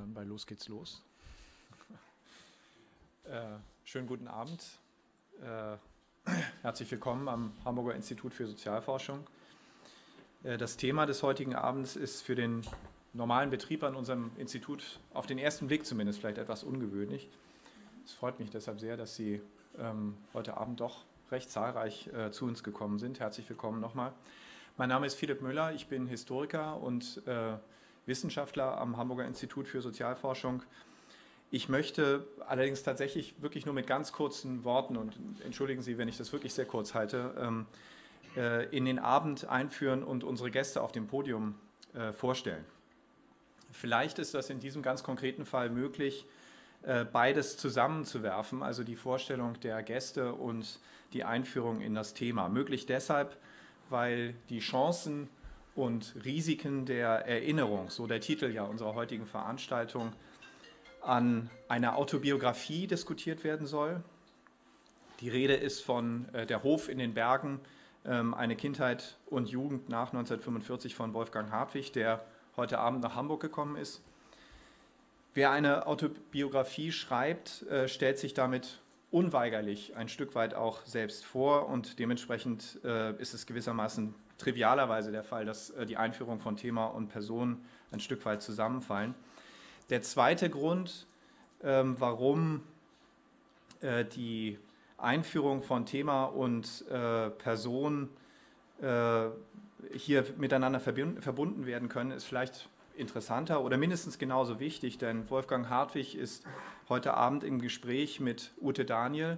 Schon bei Los geht's los. Schönen guten Abend. Herzlich willkommen am Hamburger Institut für Sozialforschung. Das Thema des heutigen Abends ist für den normalen Betrieb an unserem Institut auf den ersten Blick zumindest vielleicht etwas ungewöhnlich. Es freut mich deshalb sehr, dass Sie heute Abend doch recht zahlreich zu uns gekommen sind. Herzlich willkommen nochmal. Mein Name ist Philipp Müller, ich bin Historiker und Wissenschaftler am Hamburger Institut für Sozialforschung. Ich möchte allerdings tatsächlich wirklich nur mit ganz kurzen Worten, und entschuldigen Sie, wenn ich das wirklich sehr kurz halte, in den Abend einführen und unsere Gäste auf dem Podium vorstellen. Vielleicht ist das in diesem ganz konkreten Fall möglich, beides zusammenzuwerfen, also die Vorstellung der Gäste und die Einführung in das Thema. Möglich deshalb, weil die Chancen und Risiken der Erinnerung, so der Titel ja unserer heutigen Veranstaltung, an einer Autobiografie diskutiert werden soll. Die Rede ist von Der Hof in den Bergen, eine Kindheit und Jugend nach 1945 von Wolfgang Hartwig, der heute Abend nach Hamburg gekommen ist. Wer eine Autobiografie schreibt, stellt sich damit unweigerlich ein Stück weit auch selbst vor und dementsprechend ist es gewissermaßen trivialerweise der Fall, dass die Einführung von Thema und Person ein Stück weit zusammenfallen. Der zweite Grund, warum die Einführung von Thema und Person hier miteinander verbunden werden können, ist vielleicht interessanter oder mindestens genauso wichtig, denn Wolfgang Hartwig ist heute Abend im Gespräch mit Ute Daniel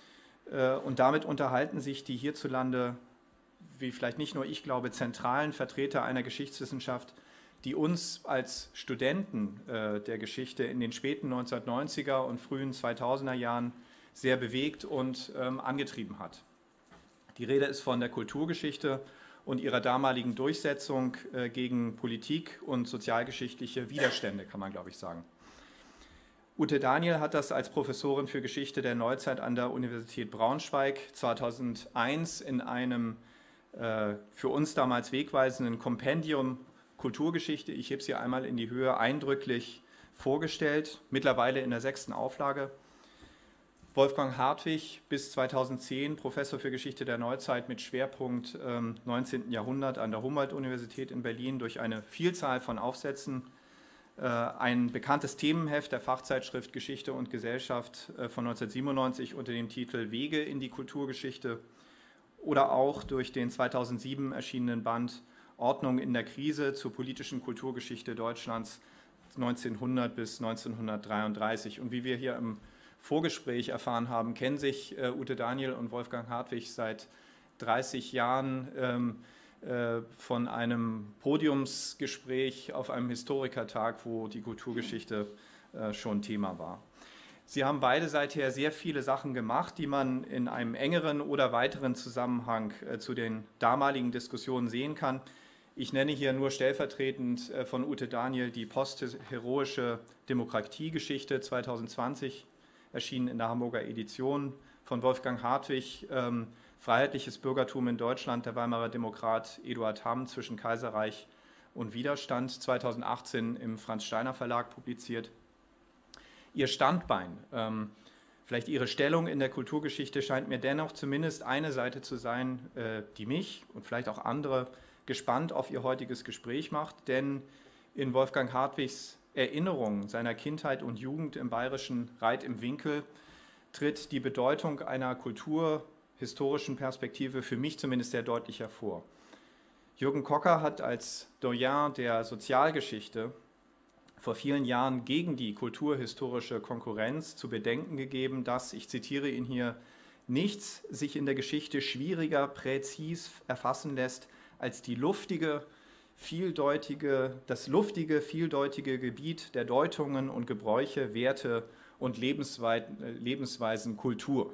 und damit unterhalten sich die hierzulande, wie vielleicht nicht nur ich glaube, zentralen Vertreter einer Geschichtswissenschaft, die uns als Studenten der Geschichte in den späten 1990er und frühen 2000er Jahren sehr bewegt und angetrieben hat. Die Rede ist von der Kulturgeschichte und ihrer damaligen Durchsetzung gegen Politik und sozialgeschichtliche Widerstände, kann man glaube ich sagen. Ute Daniel hat das als Professorin für Geschichte der Neuzeit an der Universität Braunschweig 2001 in einem für uns damals wegweisenden Kompendium Kulturgeschichte, ich hebe sie einmal in die Höhe, eindrücklich vorgestellt, mittlerweile in der 6. Auflage. Wolfgang Hartwig, bis 2010 Professor für Geschichte der Neuzeit mit Schwerpunkt 19. Jahrhundert an der Humboldt-Universität in Berlin, durch eine Vielzahl von Aufsätzen, ein bekanntes Themenheft der Fachzeitschrift Geschichte und Gesellschaft von 1997 unter dem Titel Wege in die Kulturgeschichte oder auch durch den 2007 erschienenen Band Ordnung in der Krise zur politischen Kulturgeschichte Deutschlands 1900 bis 1933. Und wie wir hier im Vorgespräch erfahren haben, kennen sich Ute Daniel und Wolfgang Hartwig seit 30 Jahren von einem Podiumsgespräch auf einem Historikertag, wo die Kulturgeschichte schon Thema war. Sie haben beide seither sehr viele Sachen gemacht, die man in einem engeren oder weiteren Zusammenhang zu den damaligen Diskussionen sehen kann. Ich nenne hier nur stellvertretend von Ute Daniel die postheroische Demokratiegeschichte 2020, erschienen in der Hamburger Edition, von Wolfgang Hartwig, Freiheitliches Bürgertum in Deutschland, der Weimarer Demokrat Eduard Hamm zwischen Kaiserreich und Widerstand, 2018 im Franz Steiner Verlag publiziert. Ihr Standbein, vielleicht Ihre Stellung in der Kulturgeschichte scheint mir dennoch zumindest eine Seite zu sein, die mich und vielleicht auch andere gespannt auf Ihr heutiges Gespräch macht, denn in Wolfgang Hartwigs Erinnerung seiner Kindheit und Jugend im bayerischen Reit im Winkel tritt die Bedeutung einer kulturhistorischen Perspektive für mich zumindest sehr deutlich hervor. Jürgen Kocker hat als Doyen der Sozialgeschichte vor vielen Jahren gegen die kulturhistorische Konkurrenz zu bedenken gegeben, dass, ich zitiere ihn hier, nichts sich in der Geschichte schwieriger präzis erfassen lässt als das luftige, vieldeutige Gebiet der Deutungen und Gebräuche, Werte und Lebensweisen Kultur.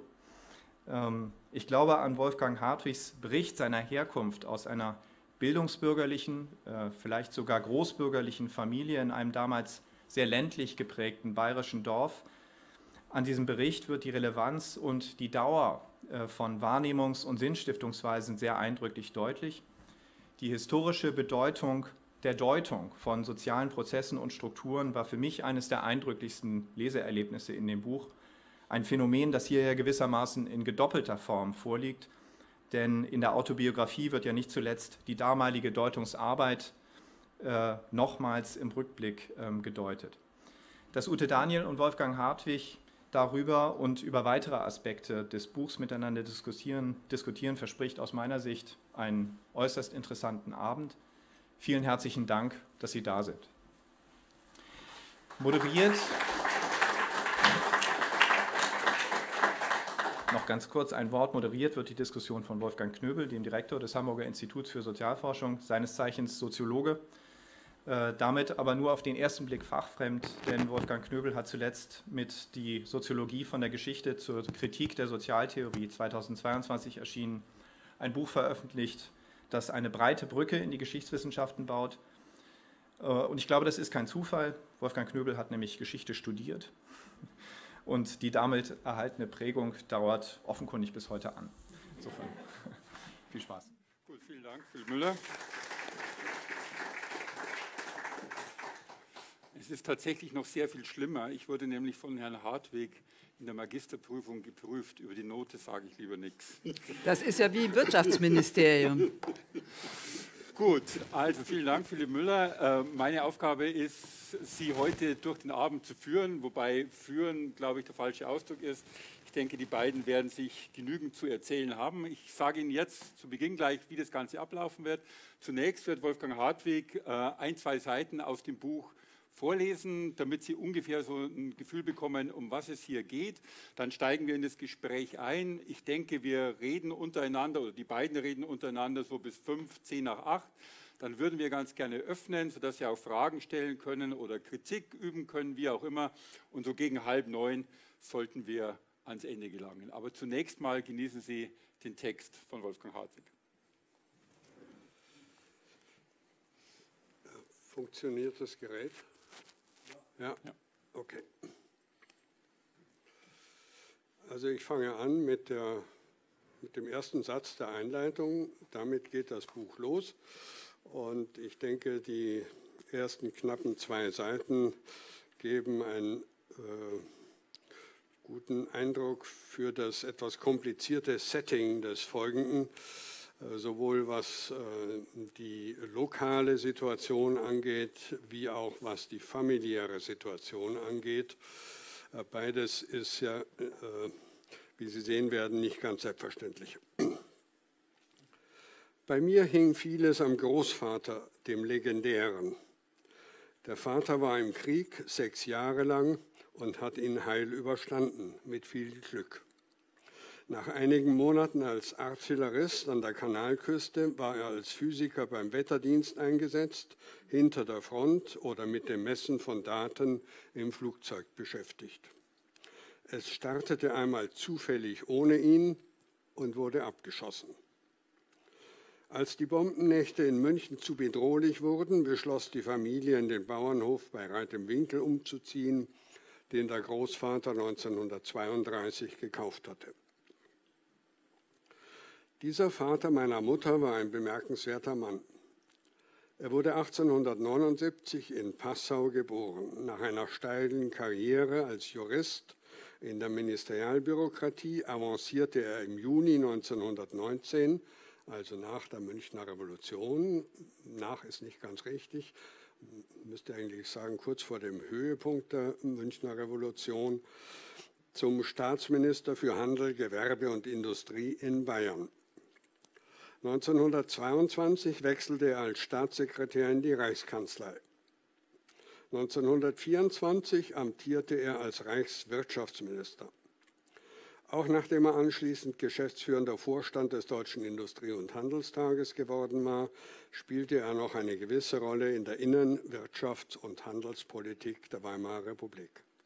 Ich glaube an Wolfgang Hartwigs Bericht seiner Herkunft aus einer bildungsbürgerlichen, vielleicht sogar großbürgerlichen Familie in einem damals sehr ländlich geprägten bayerischen Dorf. An diesem Bericht wird die Relevanz und die Dauer von Wahrnehmungs- und Sinnstiftungsweisen sehr eindrücklich deutlich. Die historische Bedeutung der Deutung von sozialen Prozessen und Strukturen war für mich eines der eindrücklichsten Leseerlebnisse in dem Buch. Ein Phänomen, das hier ja gewissermaßen in gedoppelter Form vorliegt, denn in der Autobiografie wird ja nicht zuletzt die damalige Deutungsarbeit nochmals im Rückblick gedeutet. Dass Ute Daniel und Wolfgang Hartwig darüber und über weitere Aspekte des Buchs miteinander diskutieren, verspricht aus meiner Sicht einen äußerst interessanten Abend. Vielen herzlichen Dank, dass Sie da sind. Moderiert, noch ganz kurz ein Wort, moderiert wird die Diskussion von Wolfgang Knöbel, dem Direktor des Hamburger Instituts für Sozialforschung, seines Zeichens Soziologe. Damit aber nur auf den ersten Blick fachfremd, denn Wolfgang Knöbel hat zuletzt mit Die Soziologie von der Geschichte zur Kritik der Sozialtheorie 2022 erschienen, ein Buch veröffentlicht, das eine breite Brücke in die Geschichtswissenschaften baut. Und ich glaube, das ist kein Zufall. Wolfgang Knöbel hat nämlich Geschichte studiert und die damit erhaltene Prägung dauert offenkundig bis heute an. Insofern viel Spaß. Gut, vielen Dank, Philipp Müller. Es ist tatsächlich noch sehr viel schlimmer. Ich wurde nämlich von Herrn Hartwig in der Magisterprüfung geprüft. Über die Note sage ich lieber nichts. Das ist ja wie im Wirtschaftsministerium. Gut, also vielen Dank, Philipp Müller. Meine Aufgabe ist, Sie heute durch den Abend zu führen, wobei führen, glaube ich, der falsche Ausdruck ist. Ich denke, die beiden werden sich genügend zu erzählen haben. Ich sage Ihnen jetzt zu Beginn gleich, wie das Ganze ablaufen wird. Zunächst wird Wolfgang Hartwig ein, zwei Seiten aus dem Buch vorlesen, damit Sie ungefähr so ein Gefühl bekommen, um was es hier geht. Dann steigen wir in das Gespräch ein. Ich denke, wir reden untereinander, oder die beiden reden untereinander so bis 5, 10 nach 8. Dann würden wir ganz gerne öffnen, sodass Sie auch Fragen stellen können oder Kritik üben können, wie auch immer. Und so gegen 8:30 sollten wir ans Ende gelangen. Aber zunächst mal genießen Sie den Text von Wolfgang Hartwig. Funktioniert das Gerät? Ja? Okay. Also ich fange an mit dem ersten Satz der Einleitung. Damit geht das Buch los. Und ich denke, die ersten knappen 2 Seiten geben einen guten Eindruck für das etwas komplizierte Setting des Folgenden, sowohl was die lokale Situation angeht, wie auch was die familiäre Situation angeht. Beides ist ja, wie Sie sehen werden, nicht ganz selbstverständlich. Bei mir hing vieles am Großvater, dem Legendären. Der Vater war im Krieg 6 Jahre lang und hat ihn heil überstanden, mit viel Glück. Nach einigen Monaten als Artillerist an der Kanalküste war er als Physiker beim Wetterdienst eingesetzt, hinter der Front oder mit dem Messen von Daten im Flugzeug beschäftigt. Es startete einmal zufällig ohne ihn und wurde abgeschossen. Als die Bombennächte in München zu bedrohlich wurden, beschloss die Familie, in den Bauernhof bei Reit im Winkel umzuziehen, den der Großvater 1932 gekauft hatte. Dieser Vater meiner Mutter war ein bemerkenswerter Mann. Er wurde 1879 in Passau geboren. Nach einer steilen Karriere als Jurist in der Ministerialbürokratie avancierte er im Juni 1919, also nach der Münchner Revolution, nach ist nicht ganz richtig, müsste eigentlich sagen, kurz vor dem Höhepunkt der Münchner Revolution, zum Staatsminister für Handel, Gewerbe und Industrie in Bayern. 1922 wechselte er als Staatssekretär in die Reichskanzlei. 1924 amtierte er als Reichswirtschaftsminister. Auch nachdem er anschließend geschäftsführender Vorstand des Deutschen Industrie- und Handelstages geworden war, spielte er noch eine gewisse Rolle in der Innen-, Wirtschafts- und Handelspolitik der Weimarer Republik.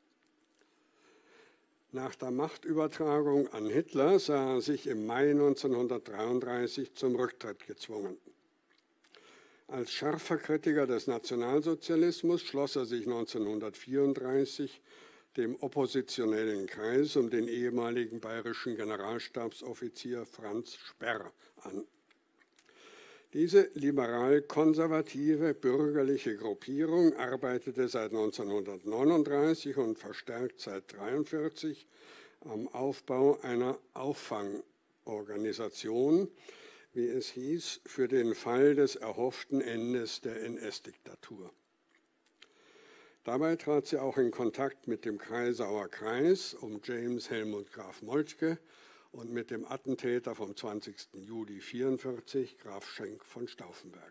Nach der Machtübertragung an Hitler sah er sich im Mai 1933 zum Rücktritt gezwungen. Als scharfer Kritiker des Nationalsozialismus schloss er sich 1934 dem oppositionellen Kreis um den ehemaligen bayerischen Generalstabsoffizier Franz Sperr an. Diese liberal-konservative bürgerliche Gruppierung arbeitete seit 1939 und verstärkt seit 1943 am Aufbau einer Auffangorganisation, wie es hieß, für den Fall des erhofften Endes der NS-Diktatur. Dabei trat sie auch in Kontakt mit dem Kreisauer Kreis um James Helmut Graf Moltke und mit dem Attentäter vom 20. Juli 1944, Graf Schenk von Stauffenberg.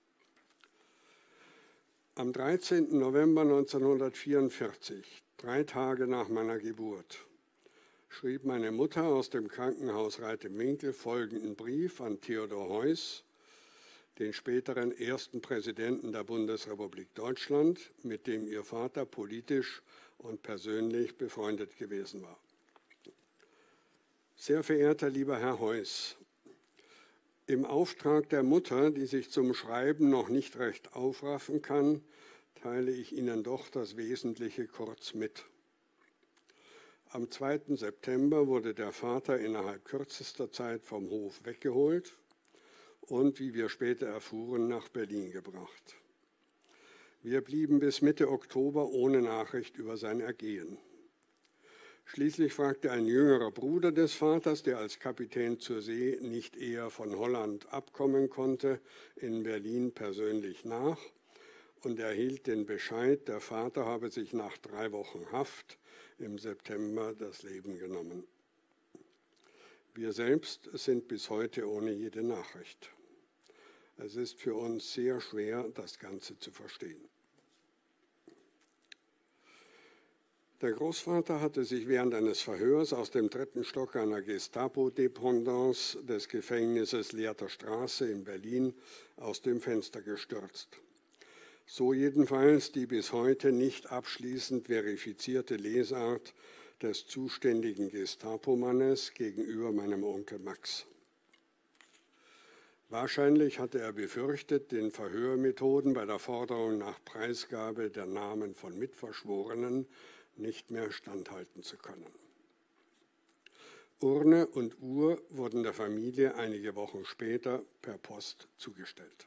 Am 13. November 1944, 3 Tage nach meiner Geburt, schrieb meine Mutter aus dem Krankenhaus Reitemwinkel folgenden Brief an Theodor Heuss, den späteren ersten Präsidenten der Bundesrepublik Deutschland, mit dem ihr Vater politisch und persönlich befreundet gewesen war. Sehr verehrter lieber Herr Heuss, im Auftrag der Mutter, die sich zum Schreiben noch nicht recht aufraffen kann, teile ich Ihnen doch das Wesentliche kurz mit. Am 2. September wurde der Vater innerhalb kürzester Zeit vom Hof weggeholt und, wie wir später erfuhren, nach Berlin gebracht. Wir blieben bis Mitte Oktober ohne Nachricht über sein Ergehen. Schließlich fragte ein jüngerer Bruder des Vaters, der als Kapitän zur See nicht eher von Holland abkommen konnte, in Berlin persönlich nach und erhielt den Bescheid, der Vater habe sich nach 3 Wochen Haft im September das Leben genommen. Wir selbst sind bis heute ohne jede Nachricht. Es ist für uns sehr schwer, das Ganze zu verstehen. Der Großvater hatte sich während eines Verhörs aus dem 3. Stock einer Gestapo-Dependance des Gefängnisses Lehrter Straße in Berlin aus dem Fenster gestürzt. So jedenfalls die bis heute nicht abschließend verifizierte Lesart des zuständigen Gestapo-Mannes gegenüber meinem Onkel Max. Wahrscheinlich hatte er befürchtet, den Verhörmethoden bei der Forderung nach Preisgabe der Namen von Mitverschworenen nicht mehr standhalten zu können. Urne und Uhr wurden der Familie einige Wochen später per Post zugestellt.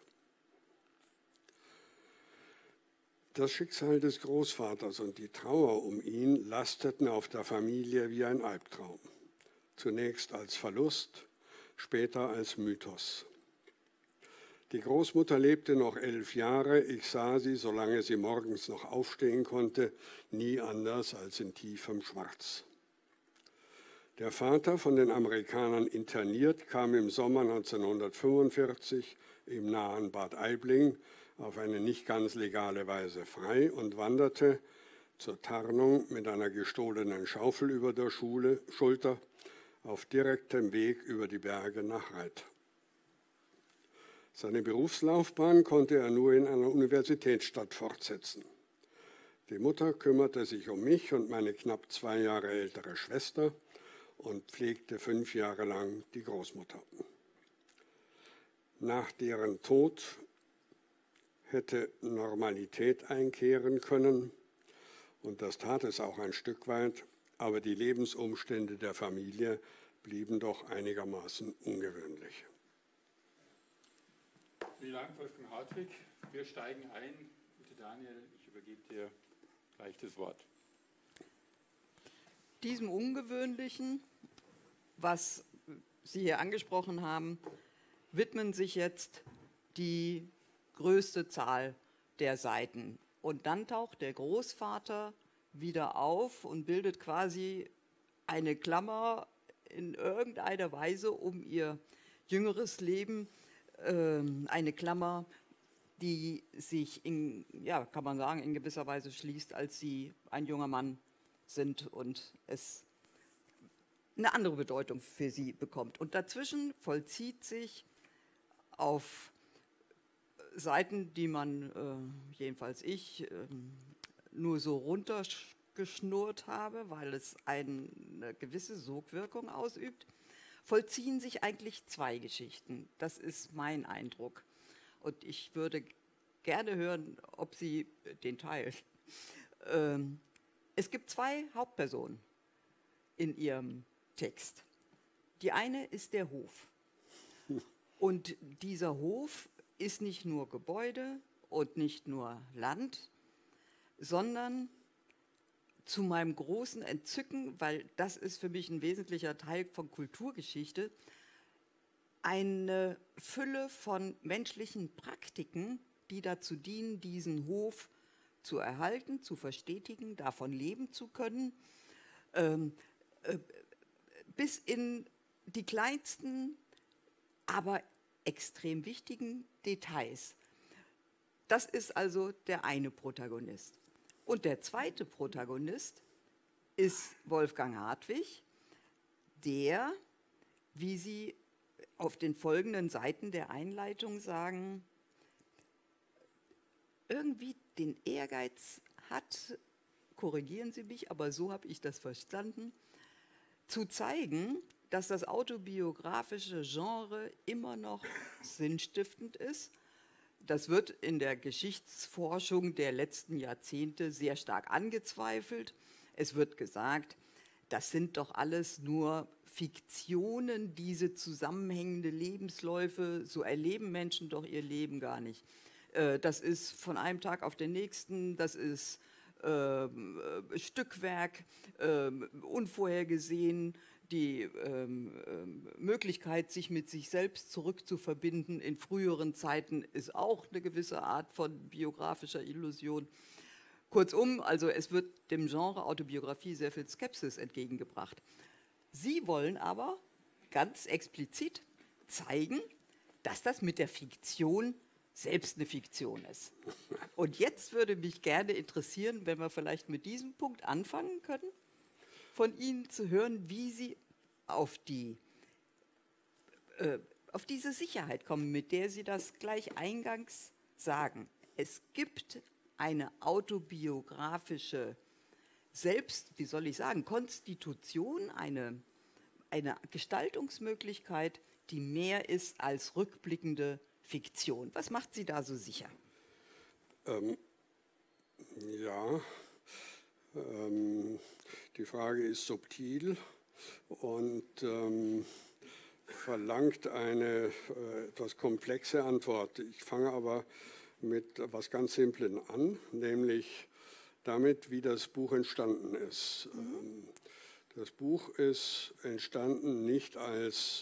Das Schicksal des Großvaters und die Trauer um ihn lasteten auf der Familie wie ein Albtraum. Zunächst als Verlust, später als Mythos. Die Großmutter lebte noch 11 Jahre. Ich sah sie, solange sie morgens noch aufstehen konnte, nie anders als in tiefem Schwarz. Der Vater, von den Amerikanern interniert, kam im Sommer 1945 im nahen Bad Aibling auf eine nicht ganz legale Weise frei und wanderte zur Tarnung mit einer gestohlenen Schaufel über der Schulter auf direktem Weg über die Berge nach Reit. Seine Berufslaufbahn konnte er nur in einer Universitätsstadt fortsetzen. Die Mutter kümmerte sich um mich und meine knapp 2 Jahre ältere Schwester und pflegte 5 Jahre lang die Großmutter. Nach deren Tod hätte Normalität einkehren können, und das tat es auch ein Stück weit, aber die Lebensumstände der Familie blieben doch einigermaßen ungewöhnlich. Vielen Dank, Wolfgang Hartwig. Wir steigen ein. Bitte, Daniel, ich übergebe dir gleich das Wort. Diesem Ungewöhnlichen, was Sie hier angesprochen haben, widmen sich jetzt die größte Zahl der Seiten. Und dann taucht der Großvater wieder auf und bildet quasi eine Klammer in irgendeiner Weise um ihr jüngeres Leben, eine Klammer, die sich, kann man sagen, in gewisser Weise schließt, als sie ein junger Mann sind und es eine andere Bedeutung für sie bekommt. Und dazwischen vollzieht sich auf Seiten, die man, jedenfalls ich, nur so runtergeschnurrt habe, weil es eine gewisse Sogwirkung ausübt, vollziehen sich eigentlich 2 Geschichten. Das ist mein Eindruck. Und ich würde gerne hören, ob Sie den teilen. Es gibt 2 Hauptpersonen in Ihrem Text. Die eine ist der Hof. Und dieser Hof ist nicht nur Gebäude und nicht nur Land, sondern zu meinem großen Entzücken, weil das ist für mich ein wesentlicher Teil von Kulturgeschichte, eine Fülle von menschlichen Praktiken, die dazu dienen, diesen Hof zu erhalten, zu verstetigen, davon leben zu können, bis in die kleinsten, aber extrem wichtigen Details. Das ist also der eine Protagonist. Und der zweite Protagonist ist Wolfgang Hartwig, der, wie Sie auf den folgenden Seiten der Einleitung sagen, irgendwie den Ehrgeiz hat, korrigieren Sie mich, aber so habe ich das verstanden, zu zeigen, dass das autobiografische Genre immer noch sinnstiftend ist. Das wird in der Geschichtsforschung der letzten Jahrzehnte sehr stark angezweifelt. Es wird gesagt, das sind doch alles nur Fiktionen, diese zusammenhängende Lebensläufe, so erleben Menschen doch ihr Leben gar nicht. Das ist von einem Tag auf den nächsten, das ist Stückwerk, unvorhergesehen, die Möglichkeit, sich mit sich selbst zurückzuverbinden in früheren Zeiten, ist auch eine gewisse Art von biografischer Illusion. Kurzum, also es wird dem Genre Autobiografie sehr viel Skepsis entgegengebracht. Sie wollen aber ganz explizit zeigen, dass das mit der Fiktion selbst eine Fiktion ist. Und jetzt würde mich gerne interessieren, wenn wir vielleicht mit diesem Punkt anfangen können, von Ihnen zu hören, wie Sie auf diese Sicherheit kommen, mit der Sie das gleich eingangs sagen. Es gibt eine autobiografische wie soll ich sagen, Konstitution, eine Gestaltungsmöglichkeit, die mehr ist als rückblickende Fiktion. Was macht Sie da so sicher? Die Frage ist subtil und verlangt eine etwas komplexe Antwort. Ich fange aber mit etwas ganz Simplem an, nämlich damit, wie das Buch entstanden ist. Das Buch ist entstanden nicht als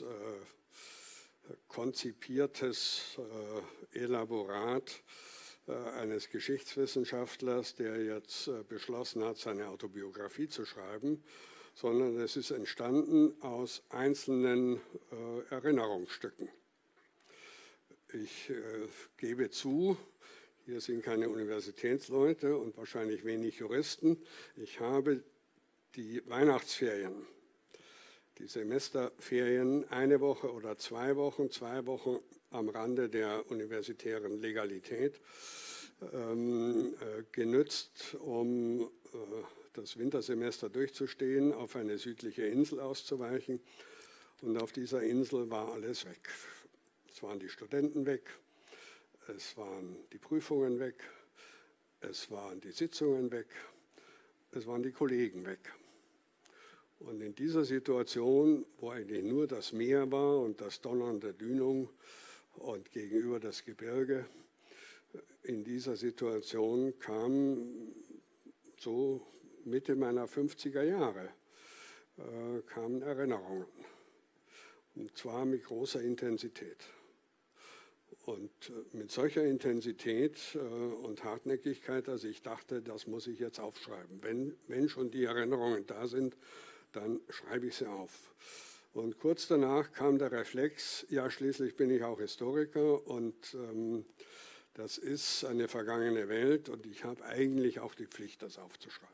konzipiertes Elaborat eines Geschichtswissenschaftlers, der jetzt beschlossen hat, seine Autobiografie zu schreiben, sondern es ist entstanden aus einzelnen Erinnerungsstücken. Ich gebe zu, hier sind keine Universitätsleute und wahrscheinlich wenig Juristen. Ich habe die Weihnachtsferien, die Semesterferien, eine Woche oder 2 Wochen am Rande der universitären Legalität genützt, um das Wintersemester durchzustehen, auf eine südliche Insel auszuweichen. Und auf dieser Insel war alles weg. Es waren die Studenten weg, es waren die Prüfungen weg, es waren die Sitzungen weg, es waren die Kollegen weg. Und in dieser Situation, wo eigentlich nur das Meer war und das Donnern der Dünung und gegenüber das Gebirge, in dieser Situation kam so Mitte meiner 50er Jahre, kamen Erinnerungen. Und zwar mit großer Intensität. Und mit solcher Intensität und Hartnäckigkeit, dass ich dachte, das muss ich jetzt aufschreiben. Wenn schon die Erinnerungen da sind, dann schreibe ich sie auf. Und kurz danach kam der Reflex, ja, schließlich bin ich auch Historiker und das ist eine vergangene Welt und ich habe eigentlich auch die Pflicht, das aufzuschreiben.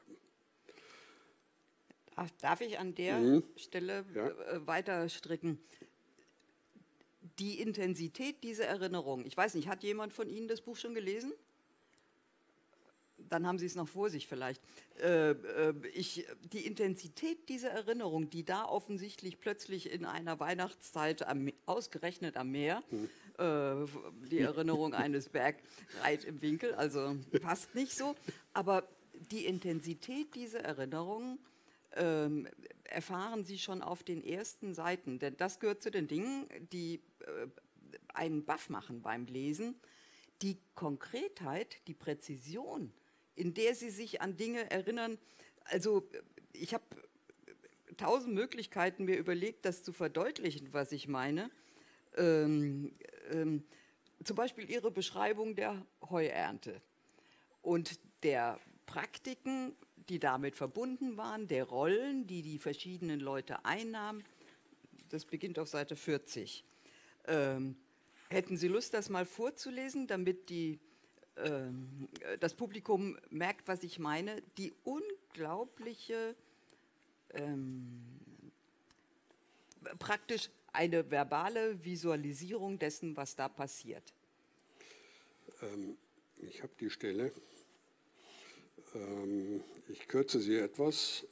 Darf ich an der Stelle weiter stricken? Die Intensität dieser Erinnerung, ich weiß nicht, hat jemand von Ihnen das Buch schon gelesen? Dann haben Sie es noch vor sich vielleicht. Die Intensität dieser Erinnerung, die da offensichtlich plötzlich in einer Weihnachtszeit, ausgerechnet am Meer, die Erinnerung eines Bergreit im Winkel, also passt nicht so, aber die Intensität dieser Erinnerung erfahren Sie schon auf den ersten Seiten, denn das gehört zu den Dingen, die einen baff machen beim Lesen. Die Konkretheit, die Präzision, in der Sie sich an Dinge erinnern. Also ich habe 1000 Möglichkeiten mir überlegt, das zu verdeutlichen, was ich meine. Zum Beispiel Ihre Beschreibung der Heuernte und der Praktiken, die damit verbunden waren, der Rollen, die die verschiedenen Leute einnahmen. Das beginnt auf Seite 40. Hätten Sie Lust, das mal vorzulesen, damit das Publikum merkt, was ich meine? Die unglaubliche, praktisch eine verbale Visualisierung dessen, was da passiert. Ich habe die Stelle. Ich kürze sie etwas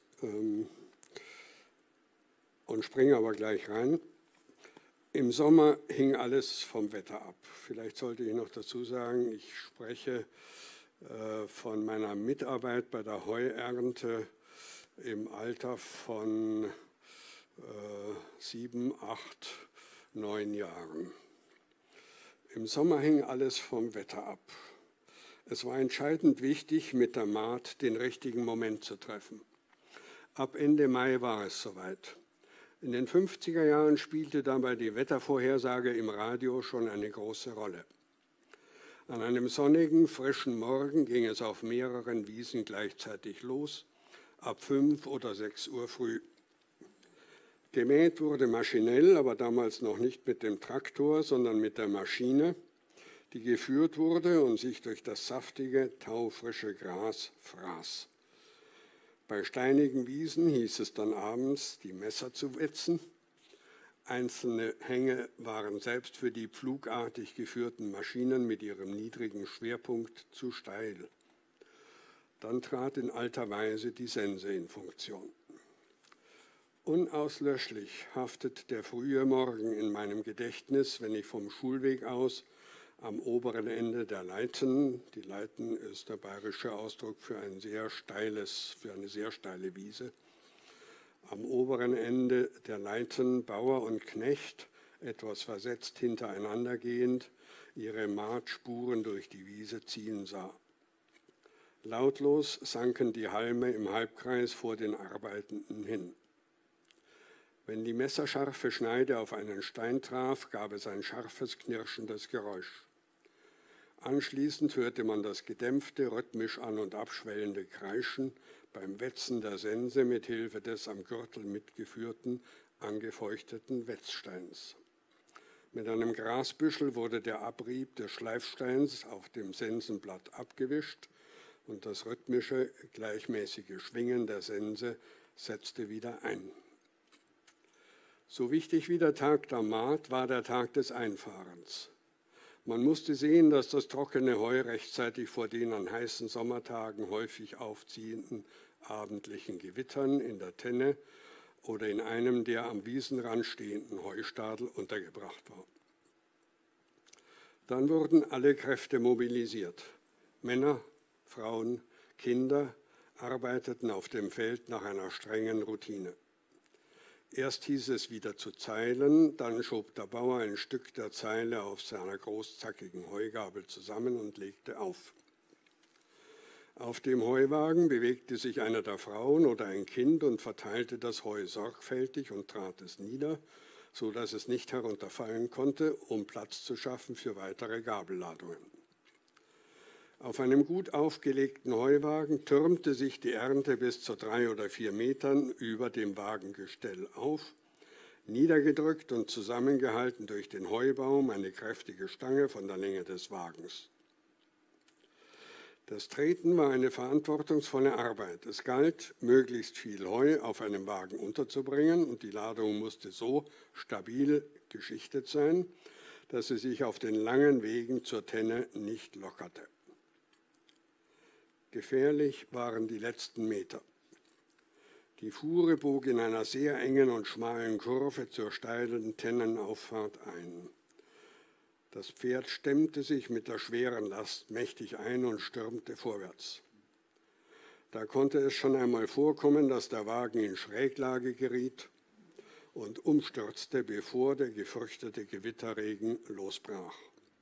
und springe aber gleich rein. Im Sommer hing alles vom Wetter ab. Vielleicht sollte ich noch dazu sagen, ich spreche von meiner Mitarbeit bei der Heuernte im Alter von 7, 8, 9 Jahren. Im Sommer hing alles vom Wetter ab. Es war entscheidend wichtig, mit der Mahd den richtigen Moment zu treffen. Ab Ende Mai war es soweit. In den 50er Jahren spielte dabei die Wettervorhersage im Radio schon eine große Rolle. An einem sonnigen, frischen Morgen ging es auf mehreren Wiesen gleichzeitig los, ab 5 oder 6 Uhr früh. Gemäht wurde maschinell, aber damals noch nicht mit dem Traktor, sondern mit der Maschine, die geführt wurde und sich durch das saftige, taufrische Gras fraß. Bei steinigen Wiesen hieß es dann abends, die Messer zu wetzen. Einzelne Hänge waren selbst für die pflugartig geführten Maschinen mit ihrem niedrigen Schwerpunkt zu steil. Dann trat in alter Weise die Sense in Funktion. Unauslöschlich haftet der frühe Morgen in meinem Gedächtnis, wenn ich vom Schulweg aus am oberen Ende der Leiten, die Leiten ist der bayerische Ausdruck für eine sehr steile Wiese, am oberen Ende der Leiten Bauer und Knecht, etwas versetzt hintereinander gehend, ihre Martspuren durch die Wiese ziehen sah. Lautlos sanken die Halme im Halbkreis vor den Arbeitenden hin. Wenn die messerscharfe Schneide auf einen Stein traf, gab es ein scharfes, knirschendes Geräusch. Anschließend hörte man das gedämpfte, rhythmisch an- und abschwellende Kreischen beim Wetzen der Sense mit Hilfe des am Gürtel mitgeführten, angefeuchteten Wetzsteins. Mit einem Grasbüschel wurde der Abrieb des Schleifsteins auf dem Sensenblatt abgewischt und das rhythmische, gleichmäßige Schwingen der Sense setzte wieder ein. So wichtig wie der Tag der Mahd war der Tag des Einfahrens. Man musste sehen, dass das trockene Heu rechtzeitig vor den an heißen Sommertagen häufig aufziehenden abendlichen Gewittern in der Tenne oder in einem der am Wiesenrand stehenden Heustadel untergebracht war. Dann wurden alle Kräfte mobilisiert. Männer, Frauen, Kinder arbeiteten auf dem Feld nach einer strengen Routine. Erst hieß es wieder zu zeilen, dann schob der Bauer ein Stück der Zeile auf seiner großzackigen Heugabel zusammen und legte auf. Auf dem Heuwagen bewegte sich einer der Frauen oder ein Kind und verteilte das Heu sorgfältig und trat es nieder, so dass es nicht herunterfallen konnte, um Platz zu schaffen für weitere Gabelladungen. Auf einem gut aufgelegten Heuwagen türmte sich die Ernte bis zu 3 oder 4 Metern über dem Wagengestell auf, niedergedrückt und zusammengehalten durch den Heubaum, eine kräftige Stange von der Länge des Wagens. Das Treten war eine verantwortungsvolle Arbeit. Es galt, möglichst viel Heu auf einem Wagen unterzubringen und die Ladung musste so stabil geschichtet sein, dass sie sich auf den langen Wegen zur Tenne nicht lockerte. Gefährlich waren die letzten Meter. Die Fuhre bog in einer sehr engen und schmalen Kurve zur steilen Tennenauffahrt ein. Das Pferd stemmte sich mit der schweren Last mächtig ein und stürmte vorwärts. Da konnte es schon einmal vorkommen, dass der Wagen in Schräglage geriet und umstürzte, bevor der gefürchtete Gewitterregen losbrach.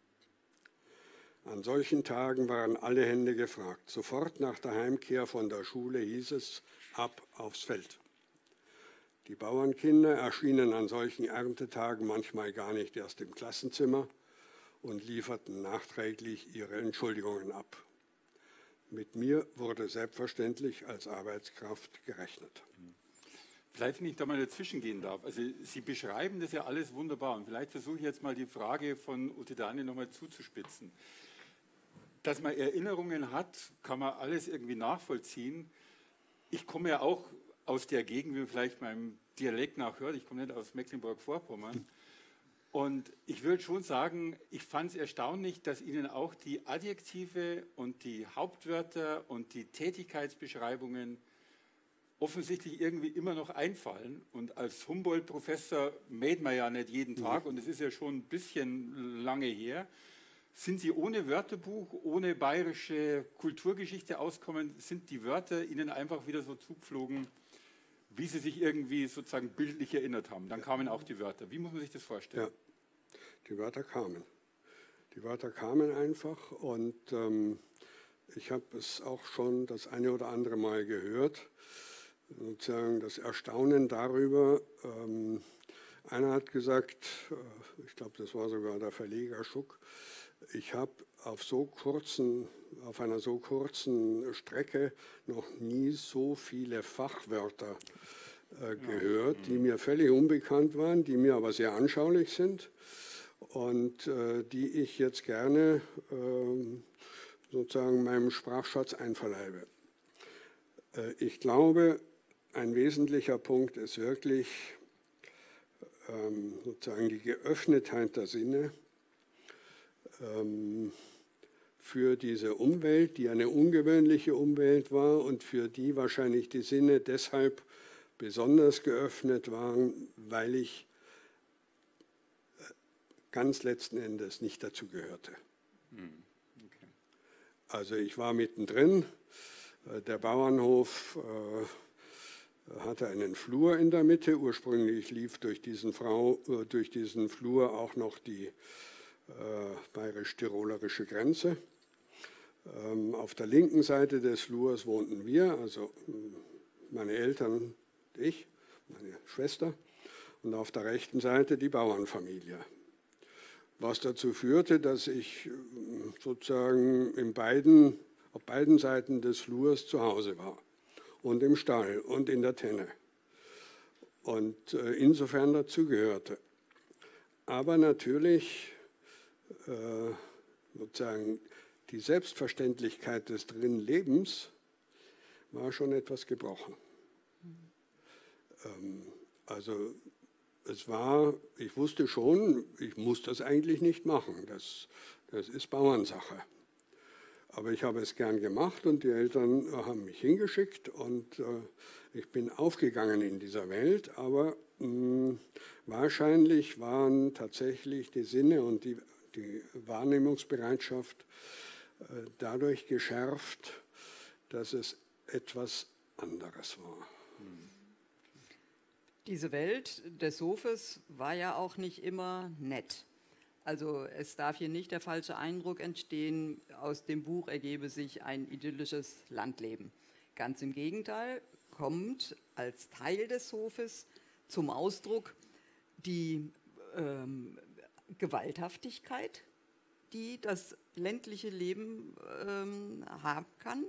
An solchen Tagen waren alle Hände gefragt. Sofort nach der Heimkehr von der Schule hieß es, ab aufs Feld. Die Bauernkinder erschienen an solchen Erntetagen manchmal gar nicht erst im Klassenzimmer und lieferten nachträglich ihre Entschuldigungen ab. Mit mir wurde selbstverständlich als Arbeitskraft gerechnet. Vielleicht, wenn ich da mal dazwischen gehen darf. Also Sie beschreiben das ja alles wunderbar. Und vielleicht versuche ich jetzt mal die Frage von Ute Daniel nochmal zuzuspitzen. Dass man Erinnerungen hat, kann man alles irgendwie nachvollziehen. Ich komme ja auch aus der Gegend, wie man vielleicht meinem Dialekt nachhört. Ich komme nicht aus Mecklenburg-Vorpommern. Und ich würde schon sagen, ich fand es erstaunlich, dass Ihnen auch die Adjektive und die Hauptwörter und die Tätigkeitsbeschreibungen offensichtlich irgendwie immer noch einfallen. Und als Humboldt-Professor mäht man ja nicht jeden Tag und es ist ja schon ein bisschen lange her. Sind Sie ohne Wörterbuch, ohne bayerische Kulturgeschichte auskommen? Sind die Wörter Ihnen einfach wieder so zugeflogen, wie Sie sich irgendwie sozusagen bildlich erinnert haben? Dann kamen auch die Wörter. Wie muss man sich das vorstellen? Ja, die Wörter kamen. Die Wörter kamen einfach und ich habe es auch schon das eine oder andere Mal gehört. Sozusagen das Erstaunen darüber. Einer hat gesagt, ich glaube, das war sogar der Verleger Schuck, ich habe auf einer so kurzen Strecke noch nie so viele Fachwörter gehört, die mir völlig unbekannt waren, die mir aber sehr anschaulich sind und die ich jetzt gerne sozusagen meinem Sprachschatz einverleibe. Ich glaube, ein wesentlicher Punkt ist wirklich sozusagen die Geöffnetheit der Sinne für diese Umwelt, die eine ungewöhnliche Umwelt war und für die wahrscheinlich die Sinne deshalb besonders geöffnet waren, weil ich ganz letzten Endes nicht dazu gehörte. Okay. Also ich war mittendrin, der Bauernhof hatte einen Flur in der Mitte, ursprünglich lief durch diesen Flur auch noch die bayerisch-tirolerische Grenze. Auf der linken Seite des Flurs wohnten wir, also meine Eltern und ich, meine Schwester, und auf der rechten Seite die Bauernfamilie. Was dazu führte, dass ich sozusagen auf beiden Seiten des Flurs zu Hause war und im Stall und in der Tenne und insofern dazugehörte. Aber natürlich sozusagen die Selbstverständlichkeit des Drinlebens war schon etwas gebrochen. Also ich wusste schon, ich muss das eigentlich nicht machen, das ist Bauernsache. Aber ich habe es gern gemacht und die Eltern haben mich hingeschickt und ich bin aufgegangen in dieser Welt, aber wahrscheinlich waren tatsächlich die Sinne und die Wahrnehmungsbereitschaft dadurch geschärft, dass es etwas anderes war. Diese Welt des Hofes war ja auch nicht immer nett. Also es darf hier nicht der falsche Eindruck entstehen, aus dem Buch ergebe sich ein idyllisches Landleben. Ganz im Gegenteil, kommt als Teil des Hofes zum Ausdruck die Gewalthaftigkeit, die das ländliche Leben haben kann,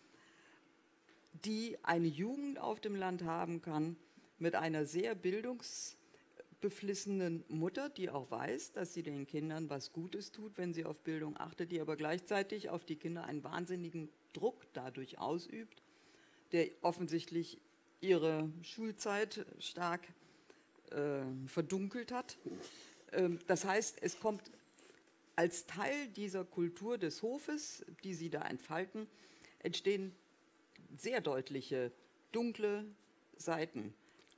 die eine Jugend auf dem Land haben kann, mit einer sehr bildungsbeflissenen Mutter, die auch weiß, dass sie den Kindern was Gutes tut, wenn sie auf Bildung achtet, die aber gleichzeitig auf die Kinder einen wahnsinnigen Druck dadurch ausübt, der offensichtlich ihre Schulzeit stark verdunkelt hat. Das heißt, es kommt als Teil dieser Kultur des Hofes, die sie da entfalten, entstehen sehr deutliche, dunkle Seiten.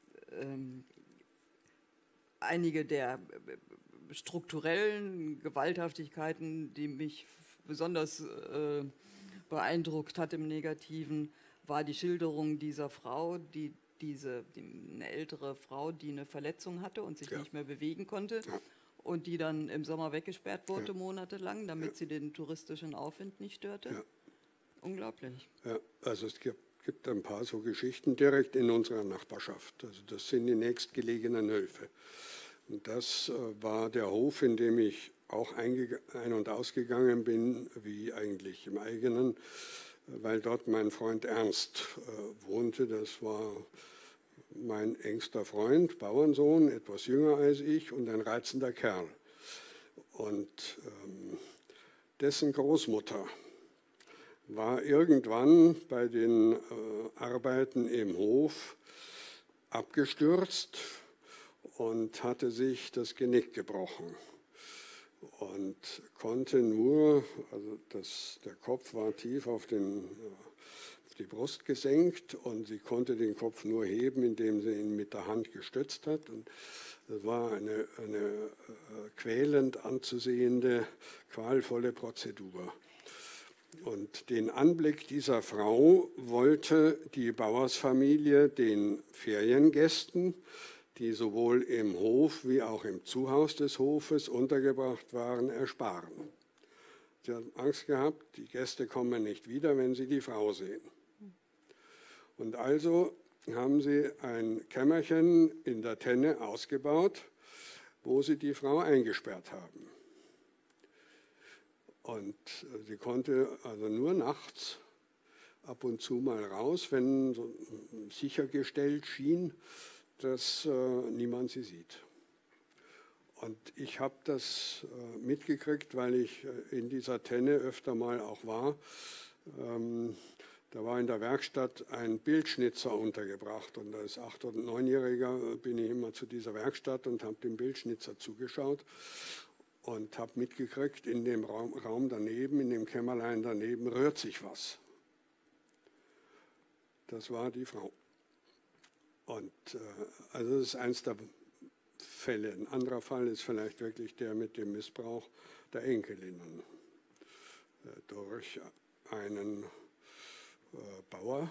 Einige der strukturellen Gewalthaftigkeiten, die mich besonders beeindruckt hat im Negativen, war die Schilderung dieser Frau, die eine ältere Frau, die eine Verletzung hatte und sich nicht mehr bewegen konnte und die dann im Sommer weggesperrt wurde monatelang, damit sie den touristischen Aufwind nicht störte. Ja. Unglaublich. Ja, also es gibt ein paar so Geschichten direkt in unserer Nachbarschaft. Also das sind die nächstgelegenen Höfe. Und das war der Hof, in dem ich auch ein- und ausgegangen bin, wie eigentlich im eigenen, weil dort mein Freund Ernst wohnte. Das war mein engster Freund, Bauernsohn, etwas jünger als ich und ein reizender Kerl. Und dessen Großmutter war irgendwann bei den Arbeiten im Hof abgestürzt und hatte sich das Genick gebrochen und konnte nur, also der Kopf war tief auf die Brust gesenkt und sie konnte den Kopf nur heben, indem sie ihn mit der Hand gestützt hat. Und das war eine quälend anzusehende, qualvolle Prozedur. Und den Anblick dieser Frau wollte die Bauersfamilie den Feriengästen, die sowohl im Hof wie auch im Zuhaus des Hofes untergebracht waren, ersparen. Sie haben Angst gehabt, die Gäste kommen nicht wieder, wenn sie die Frau sehen. Und also haben sie ein Kämmerchen in der Tenne ausgebaut, wo sie die Frau eingesperrt haben. Und sie konnte also nur nachts ab und zu mal raus, wenn so sichergestellt schien, dass niemand sie sieht. Und ich habe das mitgekriegt, weil ich in dieser Tenne öfter mal auch war. Da war in der Werkstatt ein Bildschnitzer untergebracht und als 8- oder 9-Jähriger bin ich immer zu dieser Werkstatt und habe dem Bildschnitzer zugeschaut und habe mitgekriegt, in dem Raum daneben, in dem Kämmerlein daneben rührt sich was. Das war die Frau. Und also das ist eins der Fälle. Ein anderer Fall ist vielleicht wirklich der mit dem Missbrauch der Enkelinnen durch einen Bauer.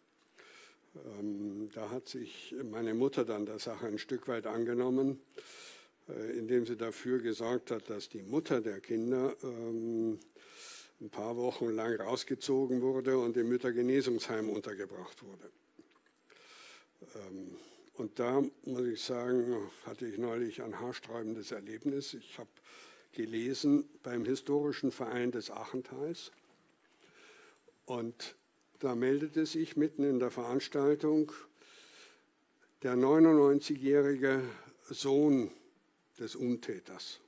Da hat sich meine Mutter dann der Sache ein Stück weit angenommen, indem sie dafür gesorgt hat, dass die Mutter der Kinder ein paar Wochen lang rausgezogen wurde und im Müttergenesungsheim untergebracht wurde. Und da muss ich sagen, hatte ich neulich ein haarsträubendes Erlebnis. Ich habe gelesen beim Historischen Verein des Aachentals und da meldete sich mitten in der Veranstaltung der 99-jährige Sohn des Untäters.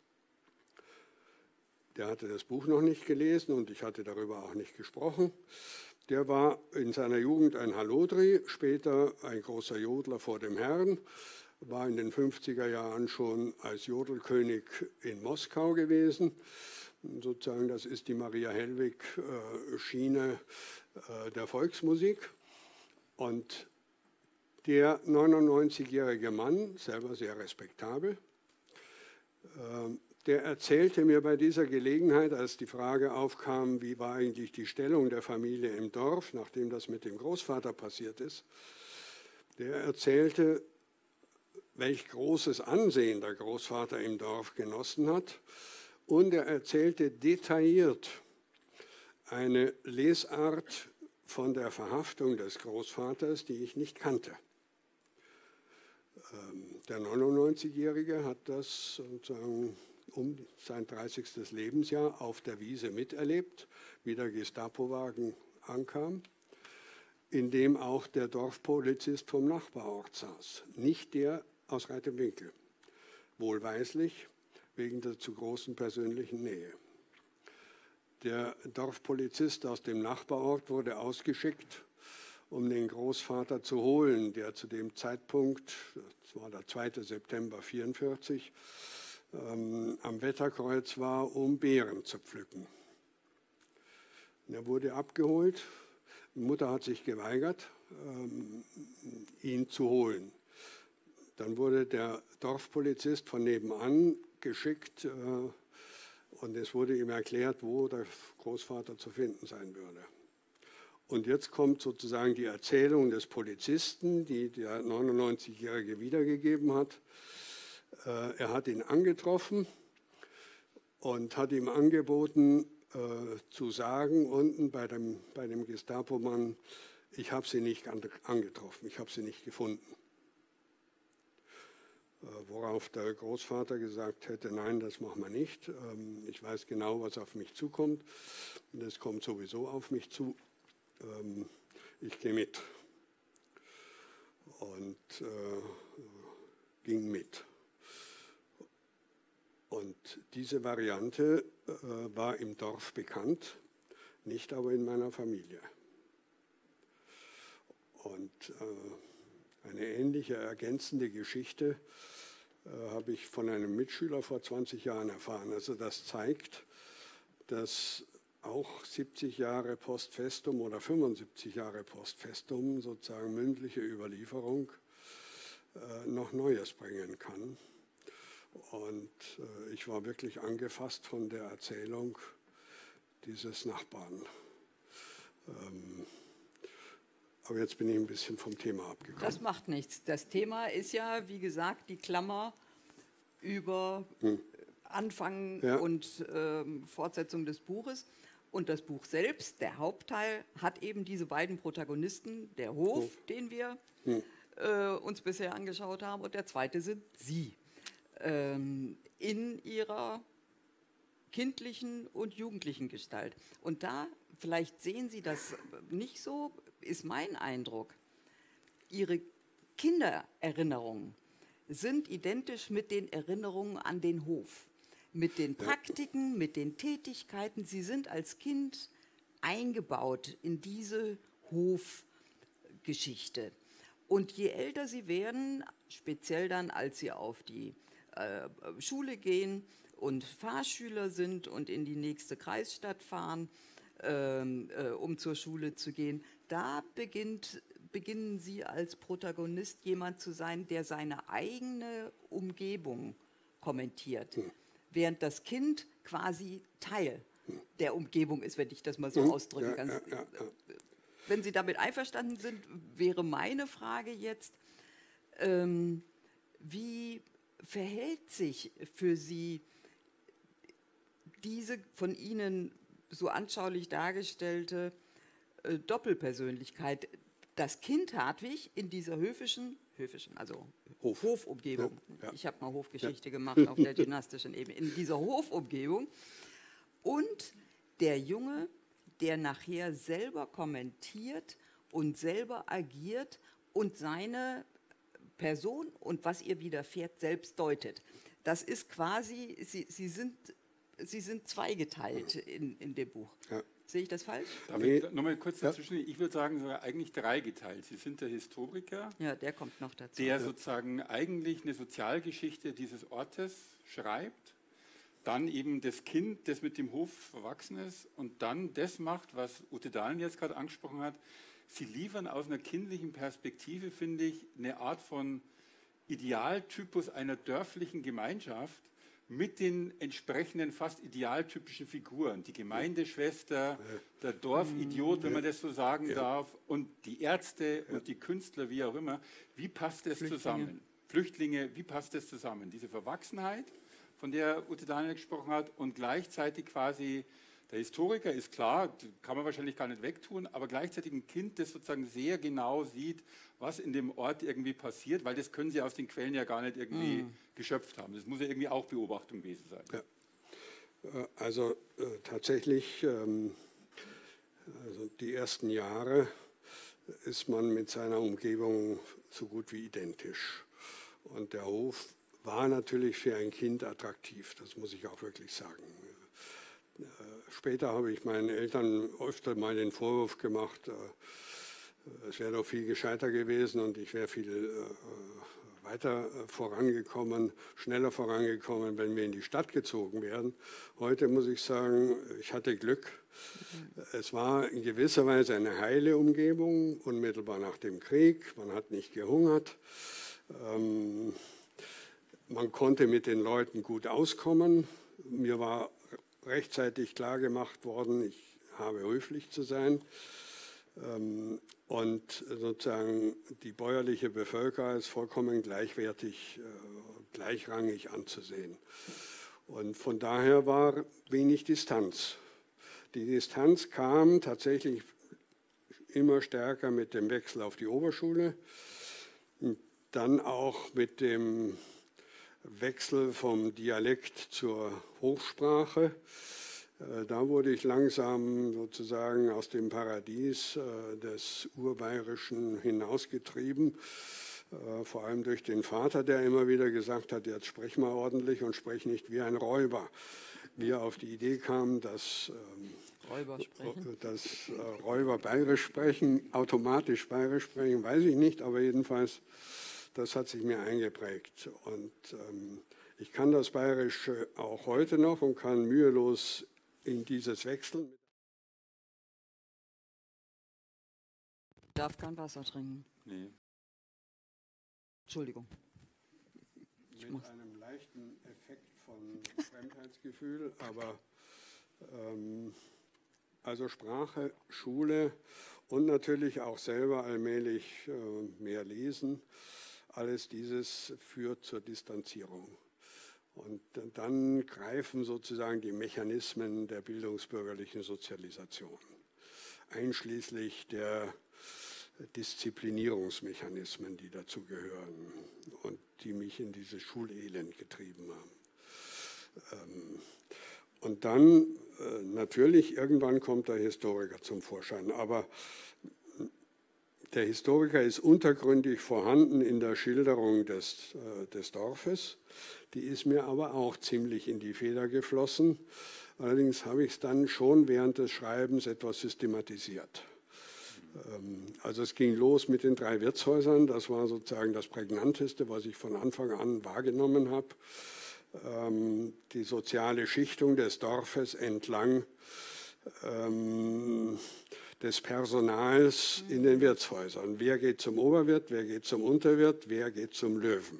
Der hatte das Buch noch nicht gelesen und ich hatte darüber auch nicht gesprochen. Der war in seiner Jugend ein Hallodri, später ein großer Jodler vor dem Herrn, war in den 50er Jahren schon als Jodelkönig in Moskau gewesen. Sozusagen, das ist die Maria Hellwig-Schiene der Volksmusik. Und der 99-jährige Mann, selber sehr respektabel, der erzählte mir bei dieser Gelegenheit, als die Frage aufkam, wie war eigentlich die Stellung der Familie im Dorf, nachdem das mit dem Großvater passiert ist, der erzählte, welch großes Ansehen der Großvater im Dorf genossen hat. Und er erzählte detailliert eine Lesart von der Verhaftung des Großvaters, die ich nicht kannte. Der 99-Jährige hat das sozusagen um sein 30. Lebensjahr auf der Wiese miterlebt, wie der Gestapo-Wagen ankam, in dem auch der Dorfpolizist vom Nachbarort saß, nicht der aus Reitewinkel, wohlweislich wegen der zu großen persönlichen Nähe. Der Dorfpolizist aus dem Nachbarort wurde ausgeschickt, um den Großvater zu holen, der zu dem Zeitpunkt, das war der 2. September 1944, am Wetterkreuz war, um Beeren zu pflücken. Er wurde abgeholt. Die Mutter hat sich geweigert, ihn zu holen. Dann wurde der Dorfpolizist von nebenan geschickt und es wurde ihm erklärt, wo der Großvater zu finden sein würde. Und jetzt kommt sozusagen die Erzählung des Polizisten, die der 99-Jährige wiedergegeben hat. Er hat ihn angetroffen und hat ihm angeboten, zu sagen, unten bei dem Gestapo-Mann, ich habe sie nicht angetroffen, ich habe sie nicht gefunden. Worauf der Großvater gesagt hätte, nein, das machen wir nicht. Ich weiß genau, was auf mich zukommt. Und es kommt sowieso auf mich zu. Ich gehe mit. Und ging mit. Und diese Variante war im Dorf bekannt, nicht aber in meiner Familie. Und eine ähnliche ergänzende Geschichte habe ich von einem Mitschüler vor 20 Jahren erfahren. Also das zeigt, dass auch 70 Jahre Post festum oder 75 Jahre Post festum, sozusagen mündliche Überlieferung, noch Neues bringen kann. Und ich war wirklich angefasst von der Erzählung dieses Nachbarn. Aber jetzt bin ich ein bisschen vom Thema abgekommen. Das macht nichts. Das Thema ist ja, wie gesagt, die Klammer über Anfang und Fortsetzung des Buches. Und das Buch selbst, der Hauptteil, hat eben diese beiden Protagonisten, der Hof, den wir uns bisher angeschaut haben, und der zweite sind Sie. In ihrer kindlichen und jugendlichen Gestalt. Und da, vielleicht sehen Sie das nicht so, ist mein Eindruck, Ihre Kindererinnerungen sind identisch mit den Erinnerungen an den Hof, mit den Praktiken, mit den Tätigkeiten. Sie sind als Kind eingebaut in diese Hofgeschichte. Und je älter Sie werden, speziell dann, als Sie auf die Schule gehen und Fahrschüler sind und in die nächste Kreisstadt fahren, um zur Schule zu gehen, da beginnen Sie als Protagonist jemand zu sein, der seine eigene Umgebung kommentiert, während das Kind quasi Teil der Umgebung ist, wenn ich das mal so ausdrücken kann. Wenn Sie damit einverstanden sind, wäre meine Frage jetzt, wie verhält sich für Sie diese von Ihnen so anschaulich dargestellte Doppelpersönlichkeit? Das Kind Hartwig in dieser höfischen, also Hofumgebung, ich habe mal Hofgeschichte gemacht auf der dynastischen Ebene, in dieser Hofumgebung, und der Junge, der nachher selber kommentiert und selber agiert und seine Person und was ihr widerfährt selbst deutet. Das ist quasi, Sie sind zweigeteilt in dem Buch. Ja. Sehe ich das falsch? Darf ich nochmal kurz dazwischen? Ich würde sagen, sogar eigentlich dreigeteilt. Sie sind der Historiker. Ja, der kommt noch dazu. Der sozusagen eigentlich eine Sozialgeschichte dieses Ortes schreibt. Dann eben das Kind, das mit dem Hof verwachsen ist. Und dann das macht, was Ute Daniel jetzt gerade angesprochen hat. Sie liefern aus einer kindlichen Perspektive, finde ich, eine Art von Idealtypus einer dörflichen Gemeinschaft mit den entsprechenden fast idealtypischen Figuren. Die Gemeindeschwester, der Dorfidiot, wenn man das so sagen darf, und die Ärzte und die Künstler, wie auch immer. Wie passt das zusammen? Flüchtlinge, wie passt das zusammen? Diese Verwachsenheit, von der Ute Daniel gesprochen hat, und gleichzeitig quasi der Historiker ist klar, kann man wahrscheinlich gar nicht wegtun, aber gleichzeitig ein Kind, das sozusagen sehr genau sieht, was in dem Ort irgendwie passiert, weil das können Sie aus den Quellen ja gar nicht irgendwie geschöpft haben. Das muss ja irgendwie auch Beobachtung gewesen sein. Ja. Also tatsächlich, also die ersten Jahre ist man mit seiner Umgebung so gut wie identisch. Und der Hof war natürlich für ein Kind attraktiv, das muss ich auch wirklich sagen. Später habe ich meinen Eltern öfter mal den Vorwurf gemacht, es wäre doch viel gescheiter gewesen und ich wäre viel weiter vorangekommen, schneller vorangekommen, wenn wir in die Stadt gezogen wären. Heute muss ich sagen, ich hatte Glück. Es war in gewisser Weise eine heile Umgebung, unmittelbar nach dem Krieg. Man hat nicht gehungert. Man konnte mit den Leuten gut auskommen. Mir war rechtzeitig klar gemacht worden, ich habe höflich zu sein. Und sozusagen die bäuerliche Bevölkerung als vollkommen gleichwertig, gleichrangig anzusehen. Und von daher war wenig Distanz. Die Distanz kam tatsächlich immer stärker mit dem Wechsel auf die Oberschule, dann auch mit dem Wechsel vom Dialekt zur Hochsprache. Da wurde ich langsam sozusagen aus dem Paradies des Urbayerischen hinausgetrieben, vor allem durch den Vater, der immer wieder gesagt hat, jetzt sprech mal ordentlich und sprech nicht wie ein Räuber. Wie er auf die Idee kam, dass Räuber bayerisch sprechen, automatisch bayerisch sprechen, weiß ich nicht, aber jedenfalls, das hat sich mir eingeprägt. Und ich kann das Bayerische auch heute noch und kann mühelos in dieses wechseln. Ich darf kein Wasser trinken. Nee. Entschuldigung. Mit einem leichten Effekt von Fremdheitsgefühl, aber also Sprache, Schule und natürlich auch selber allmählich mehr lesen, alles dieses führt zur Distanzierung. Und dann greifen sozusagen die Mechanismen der bildungsbürgerlichen Sozialisation, einschließlich der Disziplinierungsmechanismen, die dazu gehören und die mich in dieses Schulelend getrieben haben. Und dann natürlich, irgendwann kommt der Historiker zum Vorschein, aber der Historiker ist untergründig vorhanden in der Schilderung des Dorfes. Die ist mir aber auch ziemlich in die Feder geflossen. Allerdings habe ich es dann schon während des Schreibens etwas systematisiert. Also es ging los mit den 3 Wirtshäusern. Das war sozusagen das Prägnanteste, was ich von Anfang an wahrgenommen habe. Die soziale Schichtung des Dorfes entlang des Personals in den Wirtshäusern. Wer geht zum Oberwirt, wer geht zum Unterwirt, wer geht zum Löwen.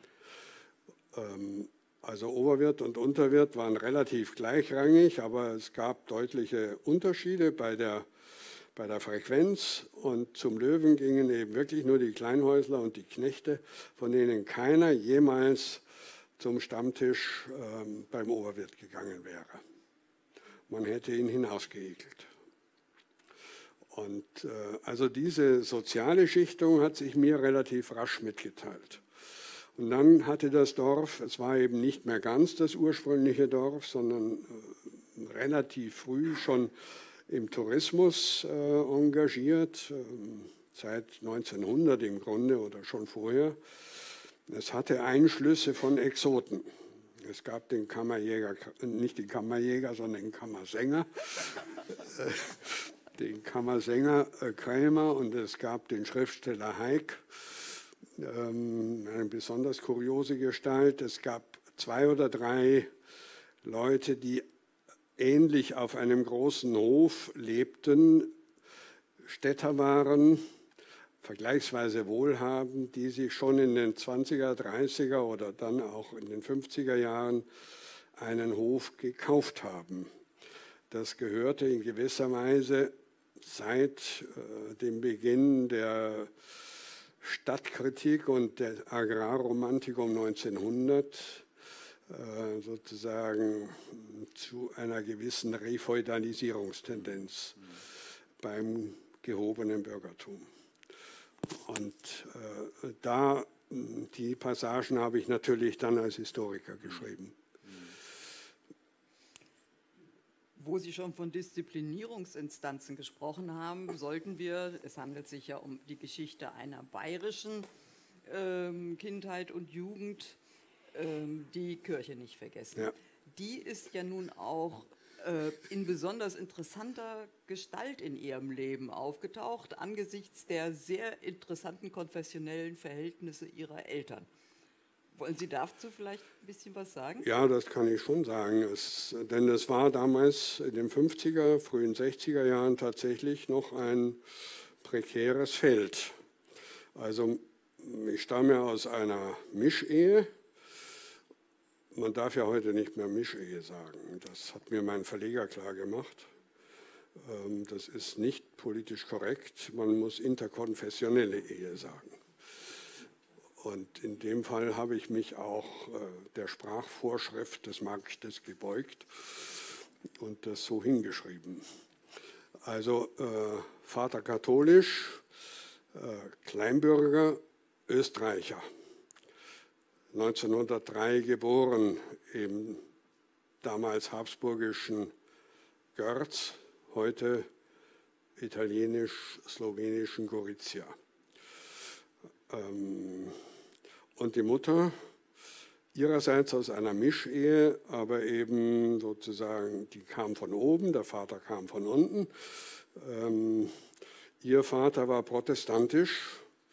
Also Oberwirt und Unterwirt waren relativ gleichrangig, aber es gab deutliche Unterschiede bei der Frequenz. Und zum Löwen gingen eben wirklich nur die Kleinhäusler und die Knechte, von denen keiner jemals zum Stammtisch beim Oberwirt gegangen wäre. Man hätte ihn hinausgeekelt. Und also diese soziale Schichtung hat sich mir relativ rasch mitgeteilt. Und dann hatte das Dorf, es war eben nicht mehr ganz das ursprüngliche Dorf, sondern relativ früh schon im Tourismus engagiert, seit 1900 im Grunde oder schon vorher. Es hatte Einschlüsse von Exoten. Es gab den Kammerjäger, nicht den Kammerjäger, sondern den Kammersänger. Den Kammersänger Krämer und es gab den Schriftsteller Haig, eine besonders kuriose Gestalt. Es gab 2 oder 3 Leute, die ähnlich auf einem großen Hof lebten, Städter waren, vergleichsweise wohlhabend, die sich schon in den 20er, 30er oder dann auch in den 50er Jahren einen Hof gekauft haben. Das gehörte in gewisser Weise seit dem Beginn der Stadtkritik und der Agrarromantik um 1900 sozusagen zu einer gewissen Refeudalisierungstendenz beim gehobenen Bürgertum. Und die Passagen habe ich natürlich dann als Historiker geschrieben. Wo Sie schon von Disziplinierungsinstanzen gesprochen haben, sollten wir, es handelt sich ja um die Geschichte einer bayerischen Kindheit und Jugend, die Kirche nicht vergessen. Ja. Die ist ja nun auch in besonders interessanter Gestalt in Ihrem Leben aufgetaucht, angesichts der sehr interessanten konfessionellen Verhältnisse Ihrer Eltern. Wollen Sie dazu vielleicht ein bisschen was sagen? Ja, das kann ich schon sagen. Denn es war damals in den 50er, frühen 60er Jahren tatsächlich noch ein prekäres Feld. Also ich stamme aus einer Mischehe. Man darf ja heute nicht mehr Mischehe sagen. Das hat mir mein Verleger klar gemacht. Das ist nicht politisch korrekt. Man muss interkonfessionelle Ehe sagen. Und in dem Fall habe ich mich auch der Sprachvorschrift des Marktes gebeugt und das so hingeschrieben. Also Vater katholisch, Kleinbürger, Österreicher. 1903 geboren im damals habsburgischen Görz, heute italienisch-slowenischen Gorizia. Und die Mutter ihrerseits aus einer Mischehe, aber eben sozusagen, die kam von oben, der Vater kam von unten. Ihr Vater war protestantisch,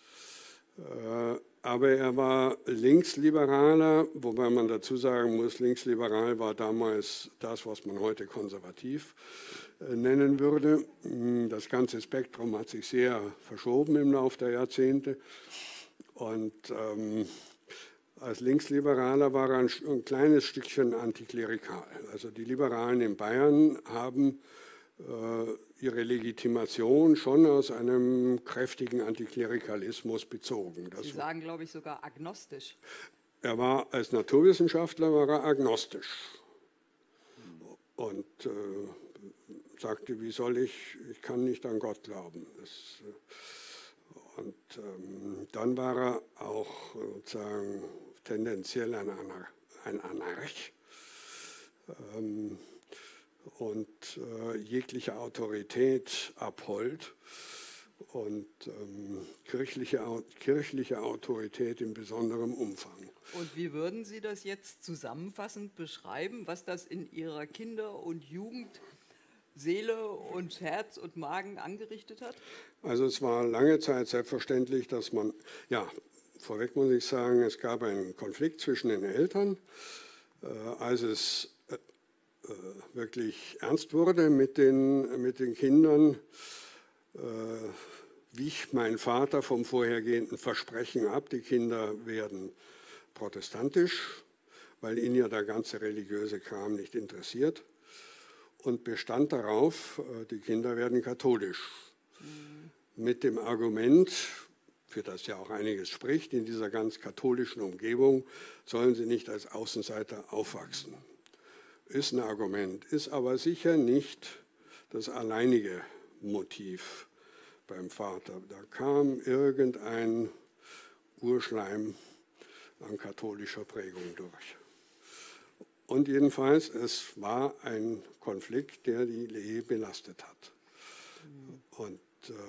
aber er war Linksliberaler, wobei man dazu sagen muss, linksliberal war damals das, was man heute konservativ nennen würde. Das ganze Spektrum hat sich sehr verschoben im Laufe der Jahrzehnte. Und als Linksliberaler war er ein kleines Stückchen antiklerikal. Also die Liberalen in Bayern haben ihre Legitimation schon aus einem kräftigen Antiklerikalismus bezogen. Sie sagen, glaube ich, sogar agnostisch. Er war als Naturwissenschaftler war er agnostisch und sagte, wie soll ich kann nicht an Gott glauben. Und dann war er auch sozusagen tendenziell ein Anarch. Und jegliche Autorität abhold und kirchliche Autorität in besonderem Umfang. Und wie würden Sie das jetzt zusammenfassend beschreiben, was das in Ihrer Kinder- und Jugendseele und Herz und Magen angerichtet hat? Also es war lange Zeit selbstverständlich, dass man, ja, vorweg muss ich sagen, es gab einen Konflikt zwischen den Eltern, als es wirklich ernst wurde mit den Kindern, wich mein Vater vom vorhergehenden Versprechen ab, die Kinder werden protestantisch, weil ihn ja der ganze religiöse Kram nicht interessiert, und bestand darauf, die Kinder werden katholisch. Mit dem Argument, für das ja auch einiges spricht, in dieser ganz katholischen Umgebung sollen sie nicht als Außenseiter aufwachsen. Ist ein Argument, ist aber sicher nicht das alleinige Motiv beim Vater. Da kam irgendein Urschleim an katholischer Prägung durch. Und jedenfalls, es war ein Konflikt, der die Ehe belastet hat. Und